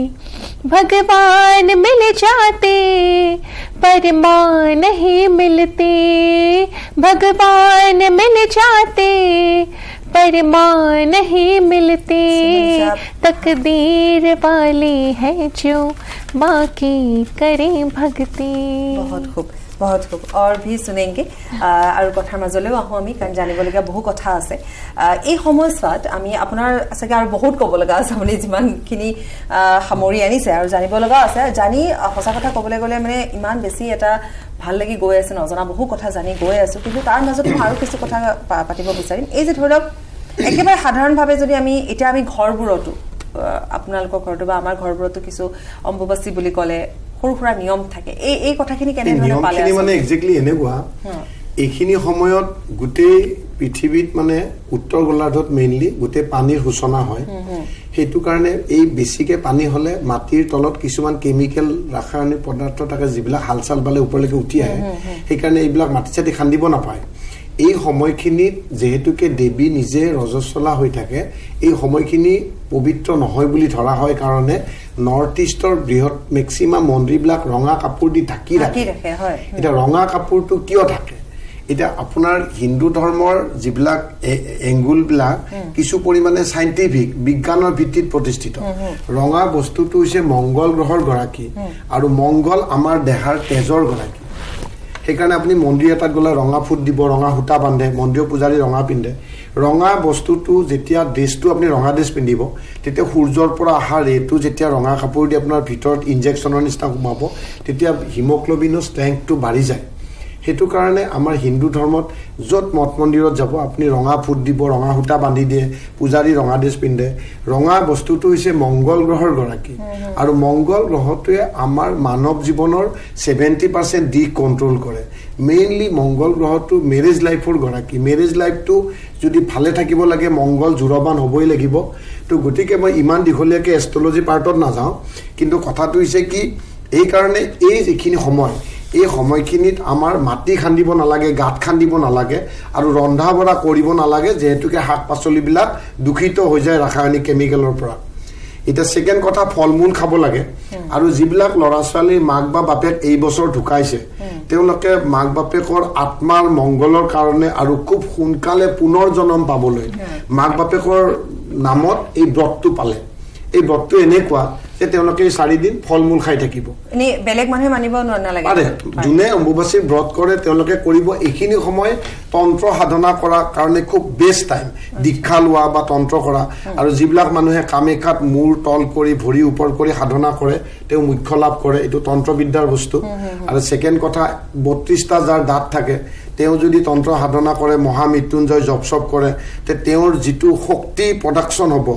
भगवान मिल जाते पर माँ नहीं मिलती, भगवान मिल जाते पर माँ नहीं मिलती। तकदीर वाली है जो माँ की करे भक्ति। बहुत खूब। बहुत खूब और भी सुनेंगे আৰু কথাৰ মাজলৈও আহো আমি কাৰণ জানিবলগীয়া বহু কথা আছে এই সময়ছোৱাত আমি আপোনাৰ আছেগে আৰু বহুত ক'ব লগা আছে আপুনি যিমানখিনি সামৰি আনিছে আৰু জানিব লগা আছে জানি সঁচা কথা ক'বলৈ গ'লে মানে ইমান বেছি এটা ভাল লাগি গৈ আছে নজনা বহু কথা জানি গৈ আছো কিন্তু তাৰ মাজত মই আৰু কিছু কথা পাতিব বিচাৰিম এই যে ধৰক একেবাৰে সাধাৰণভাৱে যদি আমি এতিয়া আমি ঘৰবোৰতো আপোনালোকৰ ঘৰটো বা আমাৰ ঘৰবোৰতো কিছু অম্বুবাচী বুলি ক'লে সৰুখুৰা নিয়ম থাকে এই কথাখিনি কেনে ধৰণে পালে আছে মানে এক্স্যাক্টলি এনেকুৱা এইখিনি সময়ত গোটেই পৃথিৱীত মানে উত্তৰ গোলাৰ্ধত মেইনলি গোটেই পানীৰ সূচনা হয় হেতু কাৰণে এই বেছিকে পানী হলে মাটিৰ তলত কিছুমান কেমিক্যাল ৰাসায়নিক পদাৰ্থ থাকে যিবিলাক হালচাল বালে ওপৰলৈকে উঠি আহে সেই কাৰণে এইবিলাক মাটি চাটি খান্দিব নাপায় এই সময়খিনিত যেহেতুকে দেৱী নিজে ৰজস্বলা হৈ থাকে এই সময়খিনি পবিত্ৰ নহয় বুলি ধৰা হয় কাৰণে নৰ্থ ইষ্টৰ বৃহৎ মেক্সিমাম মন্দিৰবিলাক ৰঙা কাপোৰ দি ঢাকি ৰাখে হয় এটা ৰঙা কাপোৰটো কিয় থাকে এটা আপোনাৰ হিন্দু ধৰ্মৰ যিবিলাক এংগুলবিলাক কিছু পৰিমাণে সাইন্টিফিক বিজ্ঞানৰ ভিত্তিত প্ৰতিষ্ঠিত ৰঙা বস্তুটো হৈছে মংগল গ্ৰহৰ গৰাকী আৰু মংগল আমাৰ দেহাৰ তেজৰ গৰাকী সেইকাৰণে আপুনি মন্দিৰ এটাত গ'লে ৰঙা ফুট দিব ৰঙা সূতা বান্ধে মন্দিৰৰ পূজাৰী ৰঙা পিন্ধে ৰঙা বস্তুটো যেতিয়া ড্ৰেছটো আপুনি ৰঙা ড্ৰেছ পিন্ধিব তেতিয়া সূৰ্যৰ পৰা অহা ৰেটো যেতিয়া ৰঙা কাপোৰ দি আপোনাৰ ভিতৰত ইনজেকশ্যনৰ নিচিনা সোমাব তেতিয়া হিমোগ্লোবিনৰ ষ্ট্ৰেংথটো বাঢ়ি যায় হেতু কাৰণে আমাৰ হিন্দু ধৰ্মত যত মঠ মন্দিৰত যাব আপুনি ৰঙা ফুট দিব ৰঙা সূতা বান্ধি দিয়ে পূজাৰী ৰঙা ড্ৰেছ পিন্ধে ৰঙা বস্তুটো হৈছে মংগল গ্ৰহৰ গৰাকী আৰু মংগল গ্ৰহটোৱে আমাৰ মানৱ জীৱনৰ 70% দিশ কন্ট্ৰোল কৰে মেইনলি মংগল গ্ৰহটো মেৰেজ লাইফৰ গৰাকী মেৰেজ লাইফটো যদি ভালে থাকিব লাগে মংগল জুৰবান হ'বই লাগিব তো গতিকে মই ইমান দীঘলীয়াকৈ এষ্ট্ৰলজি পাৰ্টত নাযাওঁ কিন্তু কথাটো হৈছে কি এই কাৰণে এই যিখিনি সময় এই সময়খিনিত আমাৰ মাটি খান্দিব নালাগে গাঁত খান্দিব নালাগে আৰু ৰন্ধা বঢ়া কৰিব নালাগে যেহেতুকে শাক পাচলিবিলাক দূষিত হৈ যায় ৰাসায়নিক কেমিকেলৰ পৰা এটা সেকেন্ড কথা ফলমূল খাব লাগে আৰু যিবিলাক ল'ৰা ছোৱালীৰ মাক বা বাপেক এই বছৰ ঢুকাইছে তেওঁলোকে মাক বাপেকৰ আত্মাৰ মংগলৰ কাৰণে আৰু খুব সোনকালে পুনৰ জন্ম পাবলৈ মাক বাপেকৰ নামত এই ব্ৰতটো পালে এই ব্ৰতটো এনেকুৱা যে তেওঁলোকে 4 দিন ফলমূল খাই থাকিব এনে বেলেগ মানুহে মানিব নালাগে আৰে যোনে অম্বুবাচী ব্ৰত কৰে তেওঁলোকে কৰিব এইখিনি সময় তন্ত্ৰ সাধনা কৰা কাৰণে খুব বেষ্ট টাইম দীক্ষা লোৱা বা তন্ত্ৰ কৰা আৰু যিবিলাক মানুহে কামেখাত মূৰ তল কৰি ভৰি ওপৰ কৰি সাধনা কৰে তেওঁ মুখ্য লাভ কৰে এইটো তন্ত্ৰবিদ্যাৰ বস্তু আৰু সেকেন্ড কথা 32টা যাৰ দাঁত থাকে তেওঁ যদি তন্ত্ৰ সাধনা কৰে মহামৃত্যুঞ্জয় জপ কৰে তে তেওঁৰ যিটো শক্তি প্ৰডাকশন হ'ব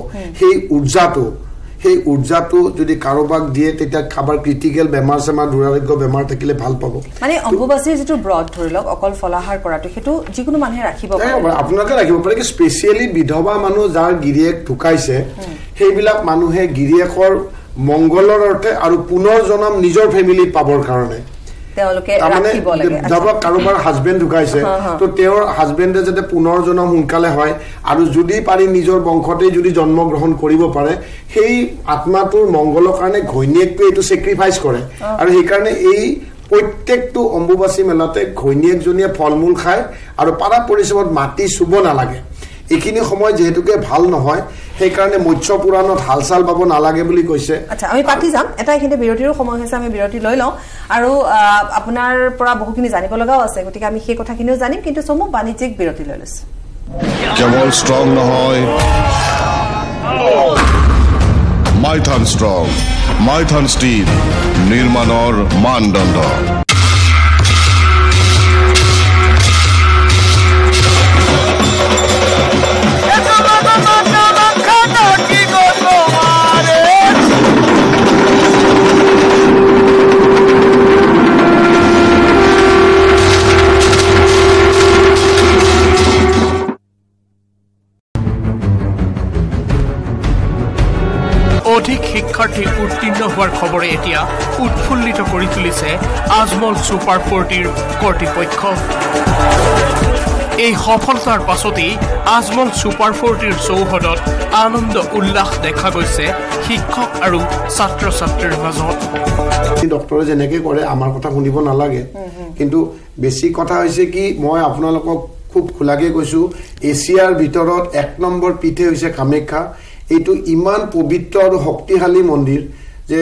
সেই উৰ্জাটো যদি কাৰোবাক দিয়ে তেতিয়া খাবাৰ ক্ৰিটিকেল বেমাৰ সেমাৰ দুৰাৰোগ্য বেমাৰ থাকিলে ভাল পাব মানে অম্বুবাচীৰ যেটো ব্ৰত ধৰিলক অকল ফলাহাৰ কৰাটো হেতু যিকোনো মানুহে ৰাখিব পাৰে আপোনালোকে ৰাখিব পাৰে কি স্পেশালি বিধৱা মানুহ যাৰ গিৰিয়েক ঢুকাইছে সেইবিলাক মানুহে গিৰিয়েকৰ মংগলৰ অৰ্থে আৰু পুনৰ জন্ম নিজৰ ফেমিলিত পাবৰ কাৰণে তেওঁলোকে ৰাখিব লাগে যাব কাৰোবাৰ হাজবেণ্ড ঢুকাইছে তো তেওঁৰ হাজবেণ্ডে যাতে পুনৰ জন্ম সোনকালে হয় আৰু যদি পাৰি নিজৰ বংশতে যদি জন্ম গ্ৰহণ কৰিব পাৰে সেই আত্মাটোৰ মংগলৰ কাৰণে ঘৈণীয়েকটো এইটো সেক্ৰিফাইস কৰে আৰু সেই কাৰণে এই প্ৰত্যেকটো অম্বুবাচী মেলাতে ঘৈণীয়েকজনীয়ে ফলমূল খায় আৰু পাৰা পৰিশ্ৰমত মাটি চুব নালাগে এইখিনি সময় যেহেতুকে ভাল নহয় সেই কাৰণে মৎস্য পুৰাণত হালচাল পাব নালাগে বুলি কৈছে আচ্ছা আমি পাতি যাম এটা এখিনি বিৰতিৰ সময় হৈছে আমি বিৰতি লৈ লওঁ আৰু আপোনাৰ পৰা বহুখিনি জানিব লগাও আছে গতিকে আমি সেই কথাখিনিও জানিম কিন্তু সময় বাণিজ্যিক বিৰতি লৈ লৈছো কেৱল ষ্ট্ৰং নহয় মাইথান ষ্ট্ৰং মাইথান ষ্টিল নিৰ্মাণৰ মানদণ্ড অধিক শিক্ষাৰ্থী উত্তীৰ্ণ হোৱাৰ খবৰে এতিয়া উৎফুল্লিত কৰি তুলিছে আজমল ছুপাৰ 40ৰ কৰ্তৃপক্ষ এই সফলতাৰ পাছতেই আজমল ছুপাৰ 40ৰ চৌহদত আনন্দ উল্লাস দেখা গৈছে শিক্ষক আৰু ছাত্ৰ ছাত্ৰীৰ মাজত ডক্টৰে যেনেকে কৰে আমাৰ কথা শুনিব নালাগে কিন্তু বেছি কথা হৈছে কি মই আপোনালোকক খুব খোলাকে কৈছো এছিয়াৰ ভিতৰত 1 নম্বৰ পীঠে হৈছে কামাখ্যা এইটো ইমান পবিত্ৰ আৰু শক্তিশালী মন্দিৰ যে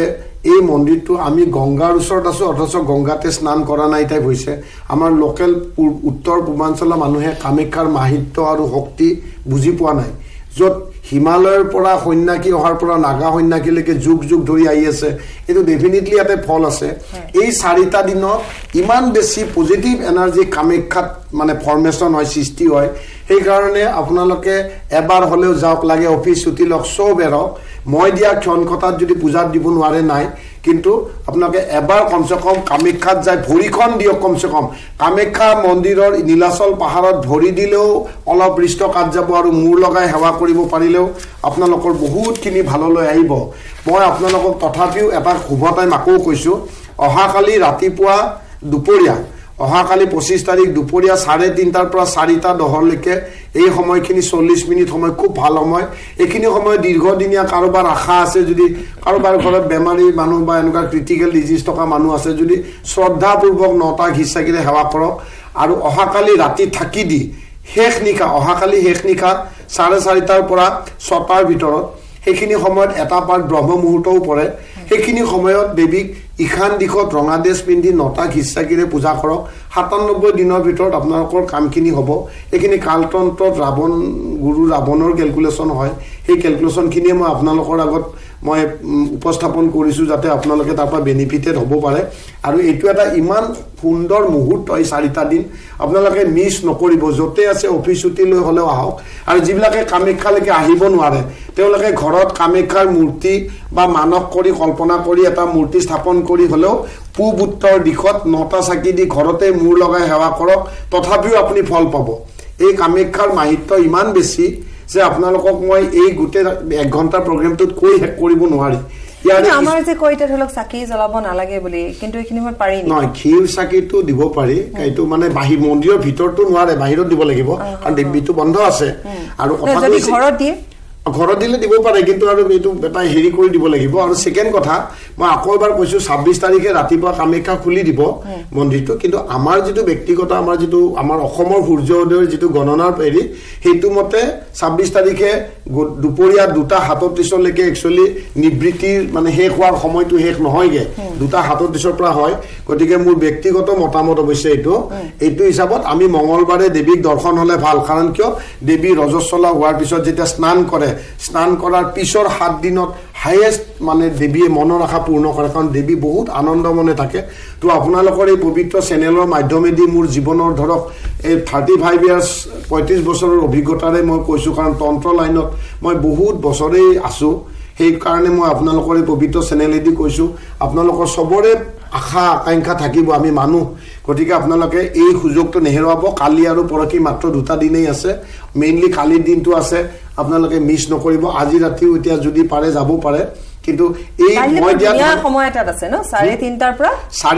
এই মন্দিৰটো আমি গংগাৰ ওচৰত আছো অথচ গংগাতে স্নান কৰা নাই টাইপ হৈছে আমাৰ লোকেল উত্তৰ পূৰ্বাঞ্চলৰ মানুহে কামাখ্যাৰ মাহিত্য আৰু শক্তি বুজি পোৱা নাই য'ত হিমালয়ৰ পৰা সন্যাসী অহাৰ পৰা নাগা সন্যাসীলৈকে যুগ যুগ ধৰি আহি আছে এইটো ডেফিনেটলি ইয়াতে ফল আছে এই 4টা দিনত ইমান বেছি পজিটিভ এনাৰ্জি কামাখ্যাত মানে ফৰ্মেশ্যন হয় সৃষ্টি হয় সেইকাৰণে আপোনালোকে এবাৰ হলেও যাওক লাগে অফিচ ছুটি লওক সব এৰক মই দিয়া ক্ষণ কথাত যদি পূজাত দিব নোৱাৰে নাই কিন্তু আপোনালোকে এবাৰ কমসে কম কামাখ্যাত যায় ভৰিখন দিয়ক কমসে কম কামাখ্যা মন্দিৰৰ নীলাচল পাহাৰত ভৰি দিলেও অলপ পৃষ্ঠ কাট যাব আৰু মূৰ লগাই সেৱা কৰিব পাৰিলেও আপোনালোকৰ বহুতখিনি ভাললৈ আহিব মই আপোনালোকক তথাপিও এটা শুভ টাইম আকৌ কৈছো অহাকালি ৰাতিপুৱা দুপৰীয়া অহাকালি 25 তাৰিখ দুপৰীয়া 3:30 পৰা 4:10 লৈকে এই সময়খিনি 40 মিনিট সময় খুব ভাল সময় এইখিনি সময় দীৰ্ঘদিনীয়া কাৰোবাৰ আশা আছে যদি কাৰোবাৰ ঘৰত বেমাৰী মানুহ বা এনেকুৱা ক্ৰিটিকেল ডিজিজ থকা মানুহ আছে যদি শ্ৰদ্ধাপূৰ্বক 9টা ঘিচ চাকিৰে সেৱা কৰক আৰু অহাকালি ৰাতি থাকি দি শেষ নিশা অহাকালি শেষ নিশা 4:30 পৰা 6টাৰ ভিতৰত সেইখিনি সময়ত এটা পাঠ ব্ৰহ্ম মুহূৰ্তও পৰে সেইখিনি সময়ত দেৱীক ইখান দিশত ৰঙাদেশ পিন্ধি 9টা ঘিচ চাকিৰে পূজা কৰক 97 দিনৰ ভিতৰত আপোনালোকৰ কামখিনি হ'ব এইখিনি কালতন্ত্ৰত ৰাৱণ গুৰু ৰাৱণৰ ক্যালকুলেশন হয় সেই ক্যালকুলেশনখিনিয়ে মই আপোনালোকৰ আগত মই উপস্থাপন কৰিছো যাতে আপোনালোকে তাৰ পৰা বেনিফিটেড হ'ব পাৰে আৰু এইটো এটা ইমান সুন্দৰ মুহূৰ্ত এই 4টা দিন আপোনালোকে মিছ নকৰিব যতে আছে অফিচ ছুটি লৈ হলেও আহক আৰু যিবিলাকে কামাখ্যালৈকে আহিব নোৱাৰে তেওঁলোকে ঘৰত কামাখ্যাৰ মূৰ্তি বা মানক কৰি কল্পনা কৰি এটা মূৰ্তি স্থাপন কৰি হলেও পূব উত্তৰ দিশত 9টা চাকি দি ঘৰতে মূৰ লগাই সেৱা কৰক তথাপিও আপুনি ফল পাব এই কামাখ্যাৰ মাহিত্য ইমান বেছি যে আপোনালোকক মই এই গুটে 1 ঘণ্টা প্ৰগ্ৰামটোত কৈ শেষ কৰিব নোৱাৰি ইয়াৰে আমাৰ যে কইতে ধৰক চাকি জ্বলাব নালাগে বুলি কিন্তু এইখিনি মই পাৰি নি নহয় ক্ষীৰ চাকিটো দিব পাৰি এইটো মানে বাহিৰ মন্দিৰৰ ভিতৰটো নোৱাৰে বাহিৰত দিব লাগিব কাৰণ দেৱীটো বন্ধ আছে আৰু কথা যদি ঘৰত দিয়ে ঘৰত দিলে দিব পাৰে কিন্তু আৰু এইটো এটা হেৰি কৰি দিব লাগিব আৰু সেকেন্ড কথা মই আকৌ এবাৰ কৈছো 26 তাৰিখে ৰাতিপুৱা কামাখ্যা খুলি দিব মন্দিৰটো কিন্তু আমাৰ যেটো ব্যক্তিগত আমাৰ যেটো আমাৰ অসমৰ সূৰ্যোদয়ৰ যেটো গণনাৰ পেৰি হেতু মতে 26 তাৰিখে দুপৰীয়া 2:37 লৈকে একচুয়ালি নিবৃত্তিৰ মানে শেষ হোৱাৰ সময়টো শেষ নহয়গে 2:37 পৰা হয় গতিকে মোৰ ব্যক্তিগত মতামত অৱশ্যে এইটো হিচাপত আমি মঙ্গলবাৰে দেৱীক দৰ্শন হলে ভাল কাৰণ কিয় দেৱী ৰজস্বলা হোৱাৰ পিছত যেতিয়া স্নান কৰে স্নান কৰাৰ পিছৰ 7 দিনত হাইয়েস্ট মানে দেৱীয়ে মনৰ আশা পূৰ্ণ কৰে কাৰণ দেৱী বহুত আনন্দ মনে থাকে তো আপোনালোকৰ এই পবিত্ৰ চেনেলৰ মাধ্যমেদি মোৰ জীৱনৰ ধৰক এই 35 ইয়াৰ্স 35 বছৰৰ অভিজ্ঞতাৰে মই কৈছো কাৰণ তন্ত্ৰ লাইনত মই বহুত বছৰেই আছো সেই কাৰণে মই আপোনালোকৰ এই পবিত্ৰ চেনেলেদি কৈছো আপোনালোকৰ সবৰে আশা আকাংক্ষা থাকিব আমি মানুহ গতিকে আপোনালোকে এই সুযোগটো নেহেৰুৱাব কালি আৰু পৰকি মাত্ৰ 2টা দিনেই আছে মেইনলি কালিৰ দিনটো আছে আপোনালোকে মিছ নকৰিব আজি ৰাতিও এতিয়া যদি পাৰে যাব পাৰে কিন্তু এই মই দিয়া সময় এটা আছে ন 3:30 পৰা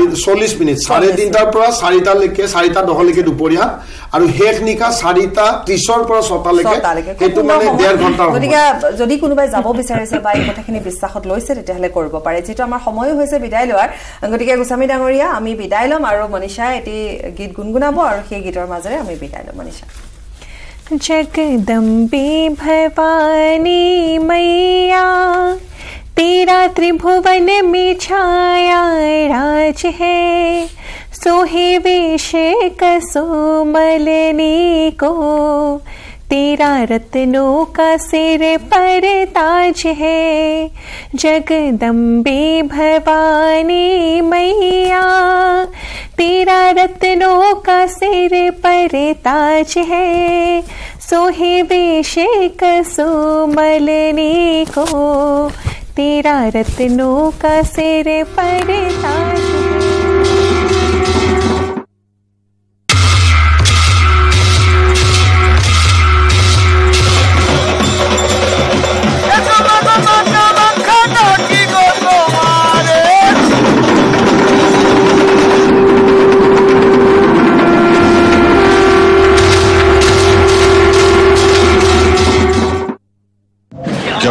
40 মিনিট 3:30 পৰা 4টা লৈকে 4:10 লৈকে দুপৰীয়া আৰু শেষ নিকা 4:30 পৰা 6টা লৈকে সেইটো মানে 1.5 ঘণ্টা গতিকে যদি কোনোবাই যাব বিচাৰিছে বা এই কথাখিনি বিশ্বাসত লৈছে তেতিয়াহলে কৰিব পাৰে যেটো আমাৰ সময় হৈছে বিদায় লোৱাৰ গতিকে গোস্বামী ডাঙৰীয়া আমি বিদায় লম আৰু মনীষা এটি গীত গুনগুনাব আৰু সেই গীতৰ মাজেৰে আমি বিদায় লম মনীষা जगदम्बे भवानी मैया तेरा त्रिभुवन में छाया राज है सोहे वेश कसोमलनी को तेरा रत्नों का सिर पर ताज है जगदम्बे भवानी मैया तेरा रत्नों का सिर पर ताज है सोहे वेश कसोमलनी को तेरा रत्नों का सिर पर ताज है